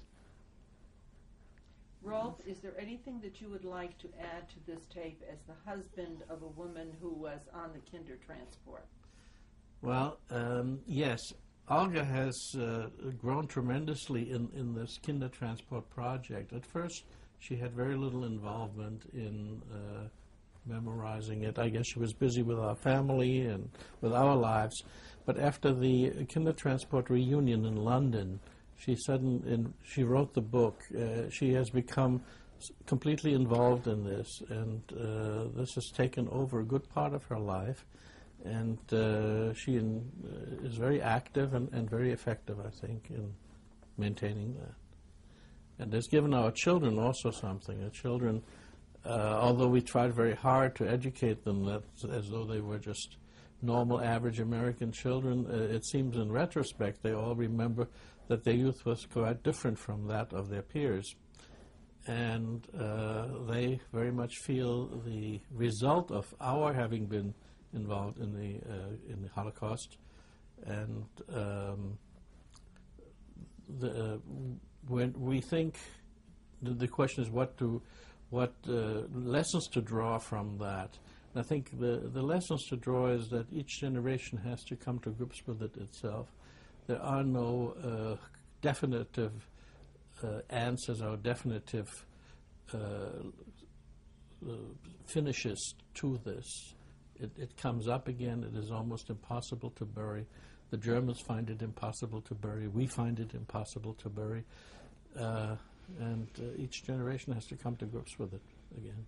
Rolf, is there anything that you would like to add to this tape as the husband of a woman who was on the Kindertransport? Well, um, yes. Olga has uh, grown tremendously in, in this Kindertransport project. At first, she had very little involvement in uh, memorizing it. I guess she was busy with our family and with our lives. But after the Kindertransport reunion in London, she sudden in, she wrote the book. Uh, she has become s completely involved in this, and uh, this has taken over a good part of her life. And uh, she in, uh, is very active and, and very effective, I think, in maintaining that. And has given our children also something. Our children uh, although we tried very hard to educate them that, as though they were just normal, average American children, uh, it seems in retrospect they all remember that their youth was quite different from that of their peers. And uh, they very much feel the result of our having been involved in the uh, in the Holocaust, and um, the, uh, when we think the, the question is what to what uh, lessons to draw from that. And I think the the lessons to draw is that each generation has to come to grips with it itself. There are no uh, definitive uh, answers or definitive uh, uh, finishes to this. It, it comes up again. It is almost impossible to bury. The Germans find it impossible to bury. We find it impossible to bury. Uh, and uh, each generation has to come to grips with it again.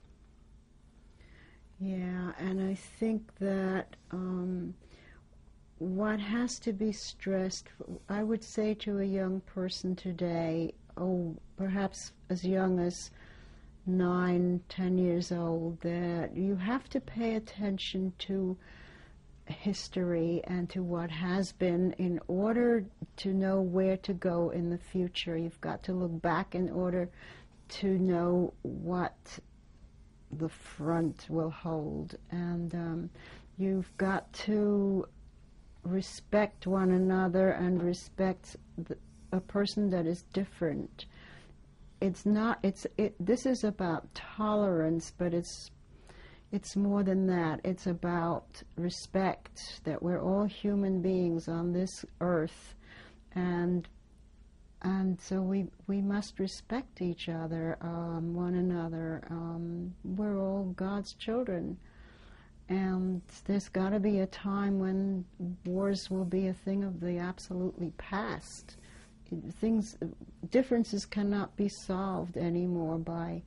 Yeah, and I think that um, what has to be stressed, I would say to a young person today, oh, perhaps as young as nine, ten years old, that you have to pay attention to history and to what has been in order to know where to go in the future. You've got to look back in order to know what the front will hold. And um, you've got to respect one another and respect the, a person that is different. It's not, it's, it, this is about tolerance, but it's, it's more than that. It's about respect, that we're all human beings on this earth, and and so we, we must respect each other, um, one another. Um, we're all God's children, and there's got to be a time when wars will be a thing of the absolutely past. Things, differences cannot be solved anymore by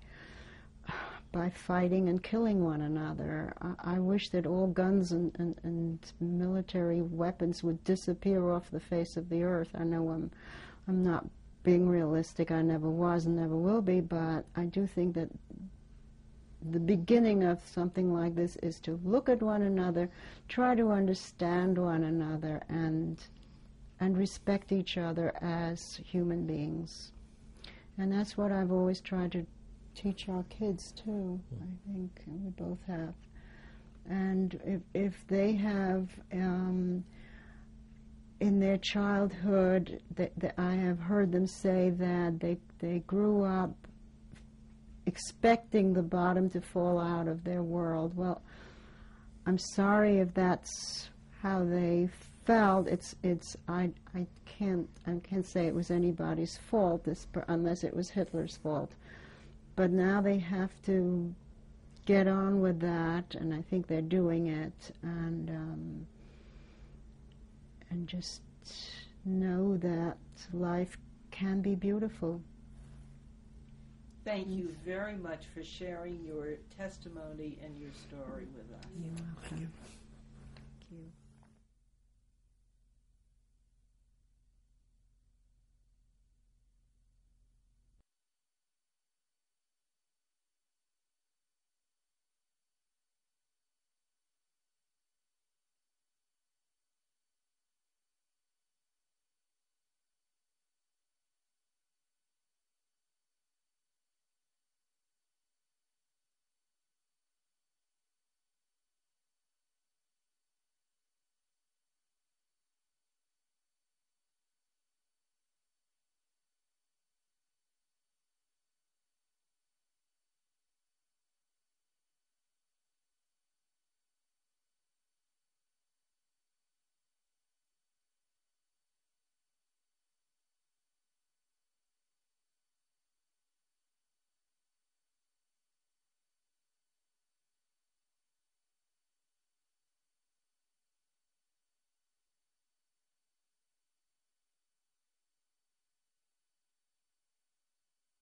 by fighting and killing one another. I, I wish that all guns and, and, and military weapons would disappear off the face of the earth. I know I'm I'm not being realistic. I never was and never will be, but I do think that the beginning of something like this is to look at one another, try to understand one another, and and respect each other as human beings. And that's what I've always tried to teach our kids too. I think we both have. And if, if they have um, in their childhood, that, that I have heard them say that they they grew up expecting the bottom to fall out of their world. Well, I'm sorry if that's how they felt. It's it's I I can't I can't say it was anybody's fault, this, unless it was Hitler's fault. But now they have to get on with that, and I think they're doing it, and um, and just know that life can be beautiful. Thank you very much for sharing your testimony and your story with us. You're welcome. Thank you.